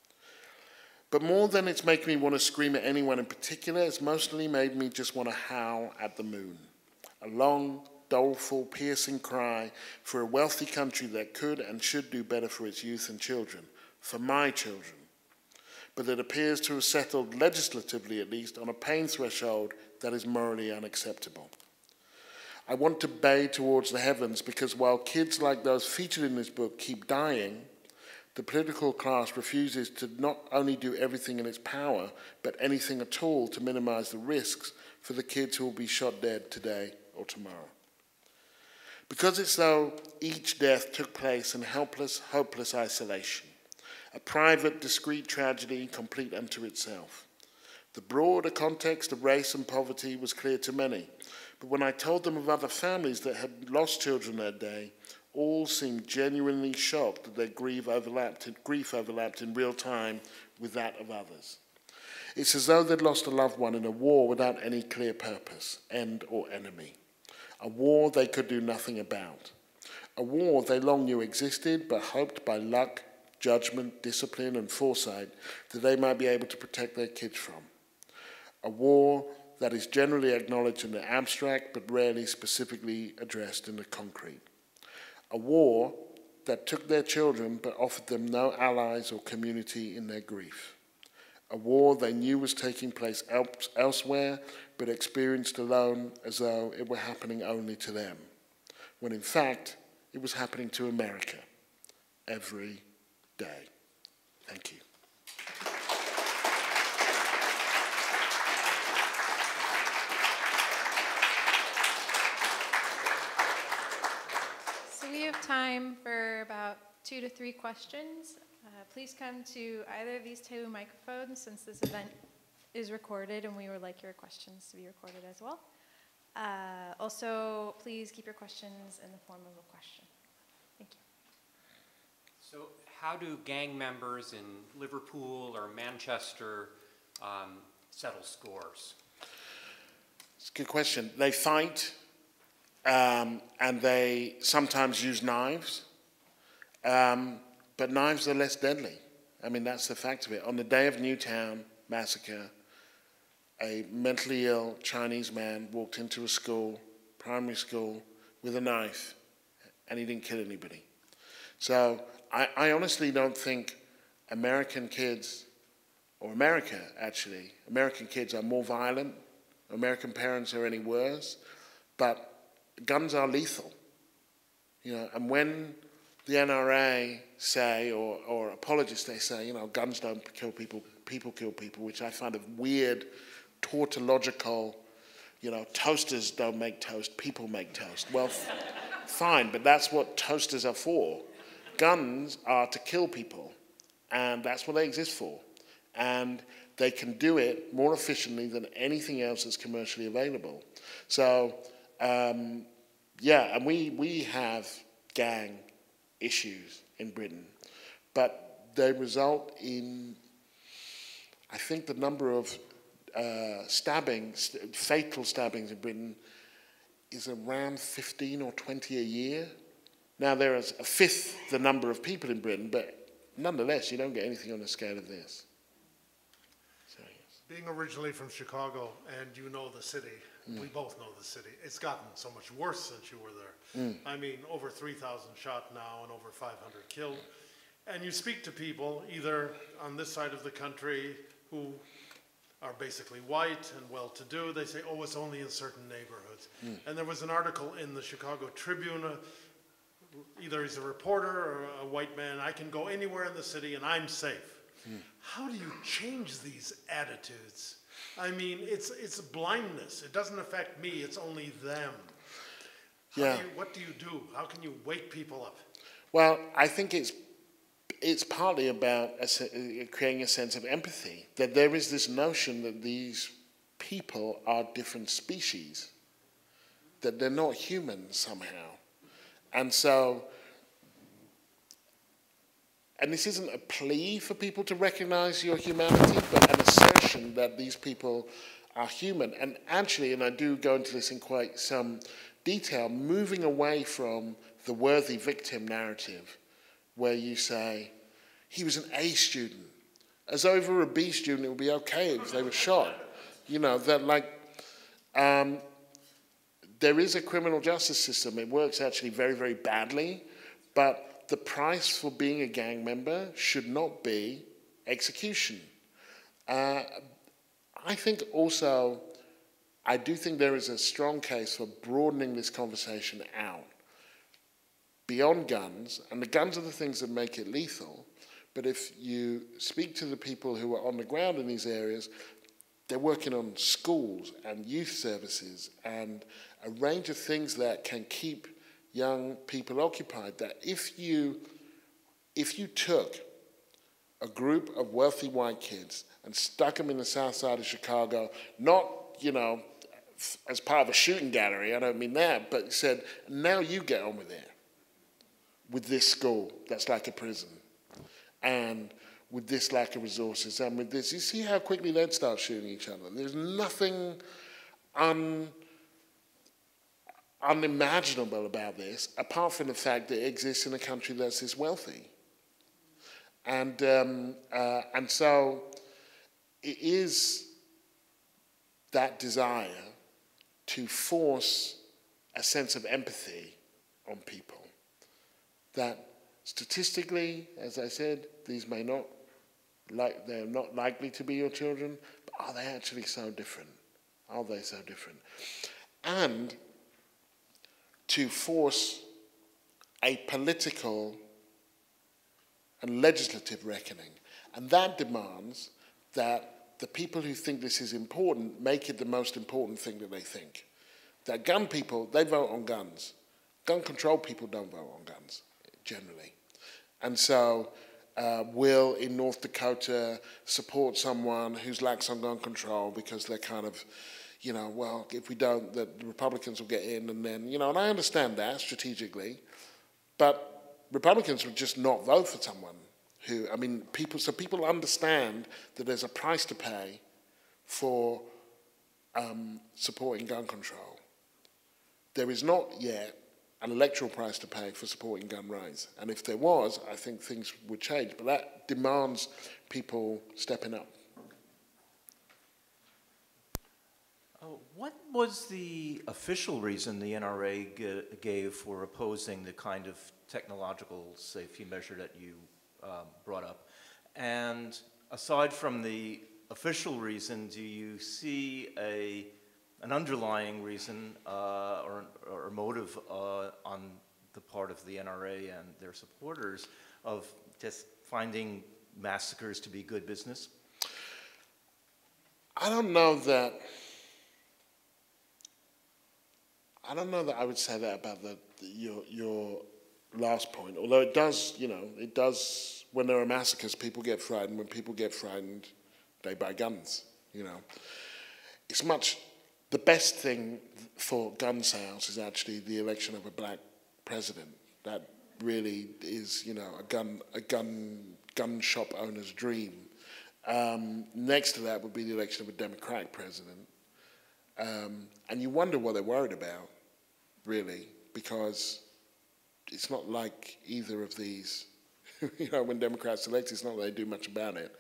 But more than it's making me want to scream at anyone in particular, it's mostly made me just want to howl at the moon. A long, doleful, piercing cry for a wealthy country that could and should do better for its youth and children, for my children, but that appears to have settled, legislatively at least, on a pain threshold that is morally unacceptable. I want to bay towards the heavens because while kids like those featured in this book keep dying, the political class refuses to not only do everything in its power, but anything at all to minimize the risks for the kids who will be shot dead today or tomorrow. Because it's though each death took place in helpless, hopeless isolation, a private, discreet tragedy complete unto itself. The broader context of race and poverty was clear to many, but when I told them of other families that had lost children that day, all seemed genuinely shocked that their grief overlapped in real time with that of others. It's as though they'd lost a loved one in a war without any clear purpose, end or enemy. A war they could do nothing about. A war they long knew existed, but hoped by luck, judgment, discipline, and foresight that they might be able to protect their kids from. A war that is generally acknowledged in the abstract, but rarely specifically addressed in the concrete. A war that took their children, but offered them no allies or community in their grief. a war they knew was taking place elsewhere, but experienced alone as though it were happening only to them, when in fact it was happening to America every day. Thank you. So we have time for about 2 to 3 questions. Please come to either of these 2 microphones, since this event is recorded and we would like your questions to be recorded as well. Also, please keep your questions in the form of a question. Thank you. So how do gang members in Liverpool or Manchester settle scores? It's a good question. They fight, and they sometimes use knives, but knives are less deadly. I mean, that's the fact of it. On the day of Newtown massacre, a mentally ill Chinese man walked into a school, primary school, with a knife, and he didn't kill anybody. So I honestly don't think American kids, or America actually, American kids are more violent, American parents are any worse, but guns are lethal. You know, and when the NRA say, or apologists, they say, you know, guns don't kill people, people kill people, which I find a weird, tautological, you know, toasters don't make toast, people make toast. Well, fine, but that's what toasters are for. Guns are to kill people, and that's what they exist for. And they can do it more efficiently than anything else that's commercially available. So, yeah, and we have gang issues in Britain, but they result in, I think the number of stabbings, fatal stabbings in Britain is around 15 or 20 a year. Now there is a fifth the number of people in Britain, but nonetheless, you don't get anything on the scale of this. So, yes. Being originally from Chicago, and you know the city, we both know the city, it's gotten so much worse since you were there. I mean, over 3,000 shot now and over 500 killed. And you speak to people, either on this side of the country, who are basically white and well-to-do. They say, oh, it's only in certain neighborhoods. And there was an article in the Chicago Tribune, either he's a reporter or a white man, I can go anywhere in the city and I'm safe. How do you change these attitudes? I mean, it's blindness. It doesn't affect me, it's only them. What do you do? How can you wake people up? Well, I think it's partly about creating a sense of empathy, that there is this notion that these people are different species, that they're not human somehow. And so, and this isn't a plea for people to recognize your humanity, but an assertion that these people are human. And actually, and I do go into this in quite some detail, moving away from the worthy victim narrative, where you say, he was an A student. As over a B student, it would be okay if they were shot. You know, that like, there is a criminal justice system. It works actually very, very badly, but the price for being a gang member should not be execution. I think also, I do think there is a strong case for broadening this conversation out beyond guns, and the guns are the things that make it lethal, but if you speak to the people who are on the ground in these areas, they're working on schools and youth services and a range of things that can keep young people occupied, that if you took a group of wealthy white kids and stuck them in the south side of Chicago, not, you know, as part of a shooting gallery, I don't mean that, but said, now you get on with it, with this school that's like a prison, and with this lack of resources, and with this, you see how quickly they'd start shooting each other. There's nothing unimaginable about this, apart from the fact that it exists in a country that's this wealthy. And so it is that desire to force a sense of empathy on people that statistically, as I said, these may not like they're not likely to be your children, but are they actually so different? Are they so different? And to force a political and legislative reckoning. And that demands that the people who think this is important make it the most important thing that they think. That gun people, they vote on guns. Gun control people don't vote on guns, generally. And so will, in North Dakota, support someone who's lax on gun control because they're kind of, you know, well, if we don't, the Republicans will get in, and then, you know, and I understand that strategically, but Republicans would just not vote for someone who, I mean, people understand that there's a price to pay for supporting gun control. There is not yet an electoral price to pay for supporting gun rights. And if there was, I think things would change. But that demands people stepping up. What was the official reason the NRA gave for opposing the kind of technological safety measure that you brought up? And aside from the official reason, do you see an underlying reason or motive on the part of the NRA and their supporters of just finding massacres to be good business? I don't know that I would say that about your last point, although it does, you know, it does, when there are massacres, people get frightened. When people get frightened, they buy guns, you know. It's much, the best thing for gun sales is actually the election of a black president. That really is, you know, a gun shop owner's dream. Next to that would be the election of a Democratic president. And you wonder what they're worried about, really, because it's not like either of these, you know, when Democrats elect, it's not that they do much about it.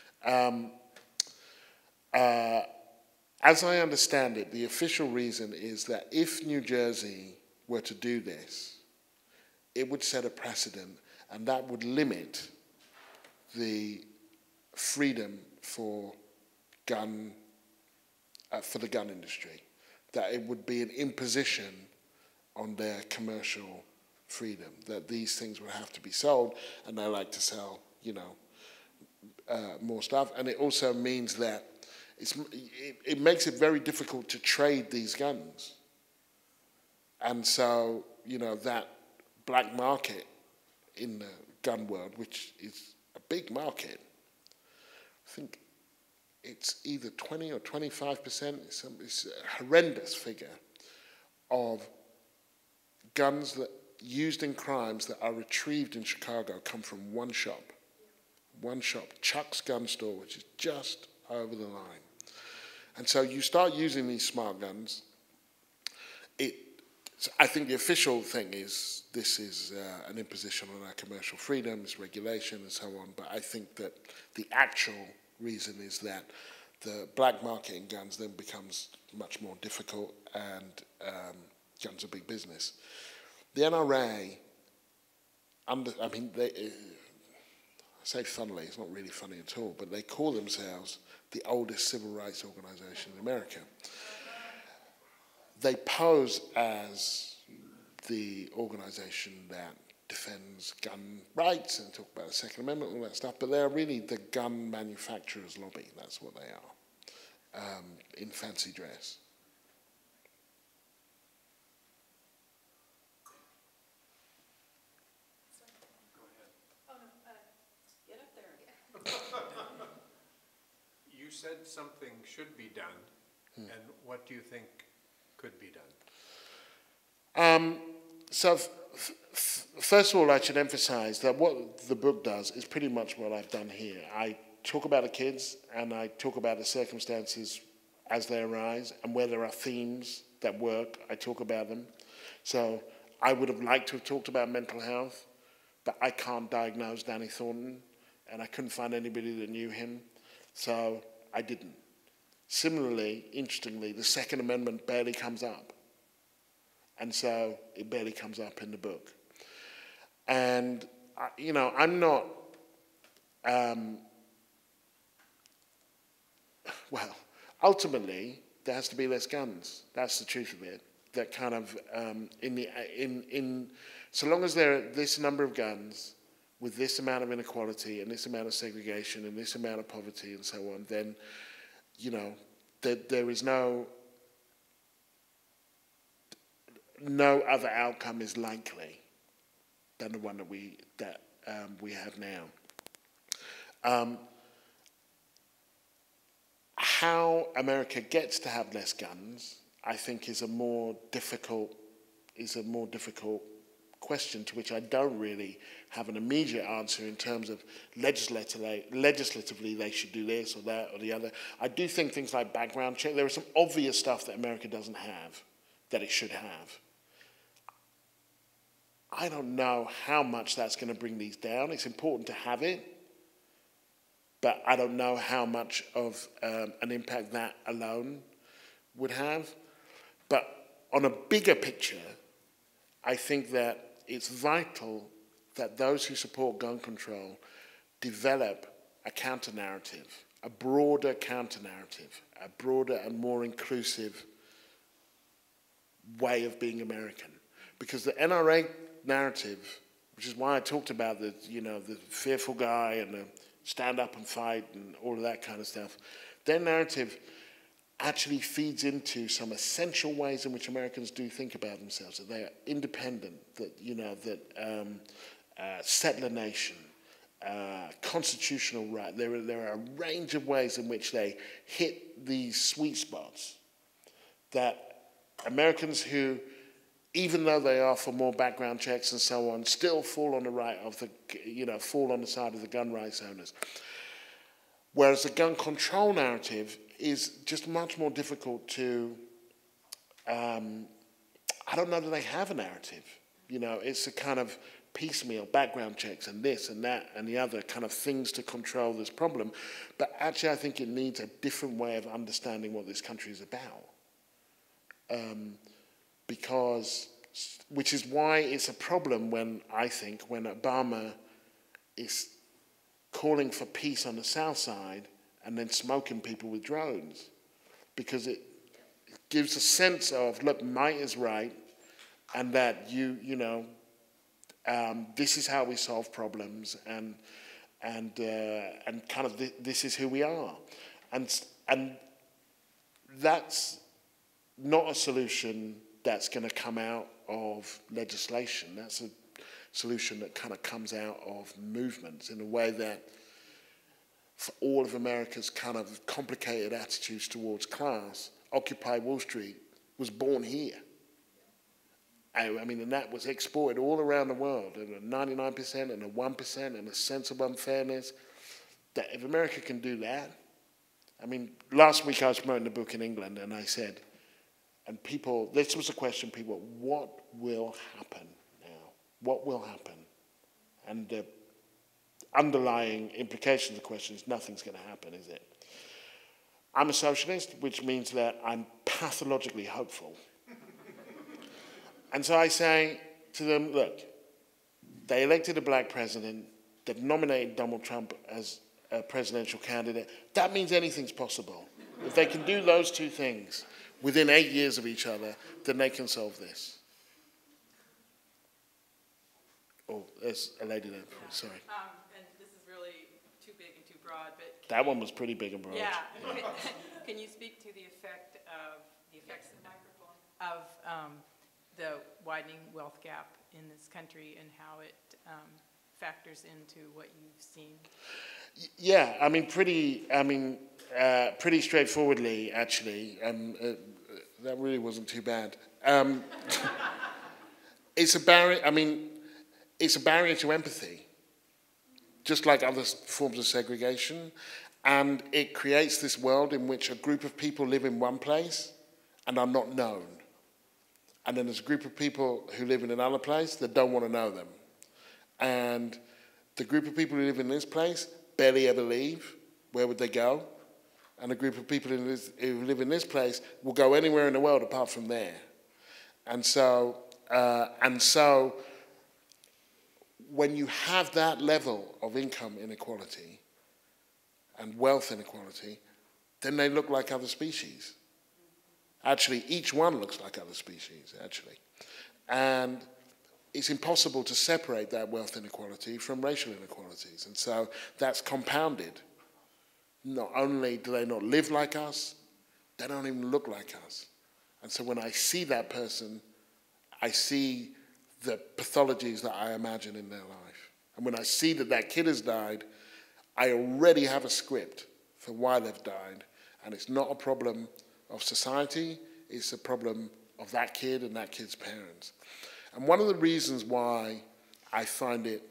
As I understand it, the official reason is that if New Jersey were to do this, it would set a precedent, and that would limit the freedom for the gun industry. That it would be an imposition on their commercial freedom, that these things would have to be sold, and they like to sell, you know, more stuff. And it also means that it makes it very difficult to trade these guns. And so, you know, that black market in the gun world, which is a big market, I think it's either 20 or 25%, it's a horrendous figure, of guns that used in crimes that are retrieved in Chicago come from one shop, Chuck's Gun Store, which is just over the line. And so you start using these smart guns. I think the official thing is this is an imposition on our commercial freedoms, regulation, and so on. But I think that the actual reason is that the black market in guns then becomes much more difficult, and guns are big business. The NRA, I say funnily, it's not really funny at all, but they call themselves the oldest civil rights organization in America. They pose as the organization that defends gun rights and talk about the Second Amendment and all that stuff, but they're really the gun manufacturers' lobby. That's what they are, in fancy dress. You said something should be done, and what do you think could be done? So first of all, I should emphasize that what the book does is pretty much what I've done here. I talk about the kids, and I talk about the circumstances as they arise, and where there are themes that work, I talk about them. So I would have liked to have talked about mental health, but I can't diagnose Danny Thornton, and I couldn't find anybody that knew him, so I didn't. Similarly, interestingly, the Second Amendment barely comes up. And so it barely comes up in the book. And, you know, I'm not well, ultimately, there has to be less guns. That's the truth of it. That kind of, so long as there are this number of guns, with this amount of inequality and this amount of segregation and this amount of poverty and so on, then, you know, there is no other outcome is likely than the one that we have now. How America gets to have less guns, I think, is a more difficult question to which I don't really have an immediate answer in terms of legislatively they should do this or that or the other. I do think things like background check, there is some obvious stuff that America doesn't have that it should have. I don't know how much that's going to bring these down. It's important to have it, but I don't know how much of an impact that alone would have. But on a bigger picture, I think that it's vital that those who support gun control develop a counter-narrative, a broader counter-narrative, a broader and more inclusive way of being American. Because the NRA narrative, which is why I talked about the fearful guy and the stand up and fight and all of that kind of stuff, their narrative actually feeds into some essential ways in which Americans do think about themselves, that they are independent, that settler nation, constitutional right. There are a range of ways in which they hit these sweet spots that Americans who, even though they are for more background checks and so on, still fall on the right of fall on the side of the gun rights owners. Whereas the gun control narrative is just much more difficult to, I don't know that they have a narrative. It's a kind of piecemeal background checks and this and that and the other kind of things to control this problem. But actually I think it needs a different way of understanding what this country is about. Which is why it's a problem when Obama is calling for peace on the South Side and then smoking people with drones, because it gives a sense of, look, might is right, and that this is how we solve problems, and kind of this is who we are, and that's not a solution that's going to come out of legislation. That's a solution that kind of comes out of movements in a way that, for all of America's kind of complicated attitudes towards class, Occupy Wall Street was born here. I mean, and that was exported all around the world, and a 99% and a 1% and a sense of unfairness. That if America can do that, I mean, last week I was promoting the book in England, and I said, and people, this was a question, people, what will happen now? What will happen? And the underlying implication of the question is nothing's going to happen, is it? I'm a socialist, which means that I'm pathologically hopeful. And so I say to them, look, they elected a black president, they've nominated Donald Trump as a presidential candidate. That means anything's possible. If they can do those two things within 8 years of each other, then they can solve this. Oh, there's a lady there, sorry. And this is really too big and too broad, but... That one was pretty big and broad. Yeah. Can you speak to the effects of the widening wealth gap in this country and how it factors into what you've seen? Yeah, I mean, pretty straightforwardly, actually. That really wasn't too bad. It's a barrier. I mean, it's a barrier to empathy, just like other forms of segregation, and it creates this world in which a group of people live in one place and are not known, and then there's a group of people who live in another place that don't want to know them, and the group of people who live in this place barely ever leave. Where would they go? And a group of people who live in this place will go anywhere in the world apart from there. And so when you have that level of income inequality and wealth inequality, then they look like other species. Actually, each one looks like other species, actually. And it's impossible to separate that wealth inequality from racial inequalities. And so that's compounded. Not only do they not live like us, they don't even look like us. And so when I see that person, I see the pathologies that I imagine in their life. And when I see that that kid has died, I already have a script for why they've died. And it's not a problem of society, it's a problem of that kid and that kid's parents. And one of the reasons why I find it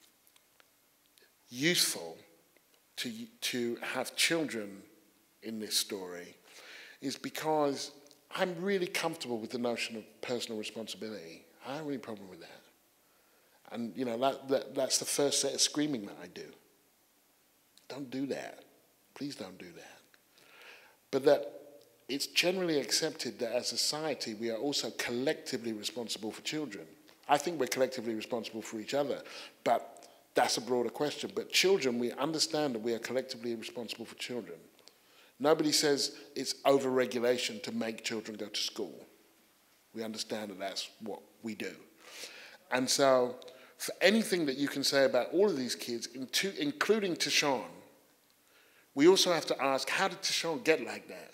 useful to have children in this story is because I'm really comfortable with the notion of personal responsibility. I don't have any problem with that. And, you know, that's the first set of screaming that I do. Don't do that. Please don't do that. But that it's generally accepted that as a society we are also collectively responsible for children. I think we're collectively responsible for each other, but that's a broader question. But children, we understand that we are collectively responsible for children. Nobody says it's over-regulation to make children go to school. We understand that that's what we do. And so for anything that you can say about all of these kids, including Tashawn, we also have to ask, how did Tashawn get like that?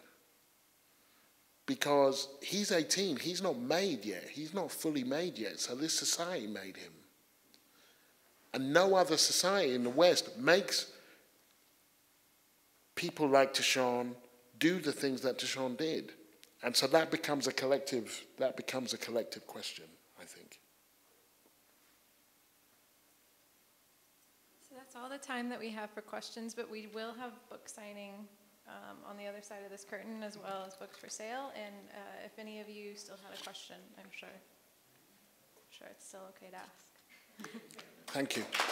Because he's 18, he's not made yet. He's not fully made yet, so this society made him. And no other society in the West makes people like Tashawn do the things that Tashawn did. And so that becomes a collective question, I think. So that's all the time that we have for questions, but we will have book signing on the other side of this curtain, as well as books for sale. And if any of you still had a question, I'm sure it's still okay to ask. Thank you.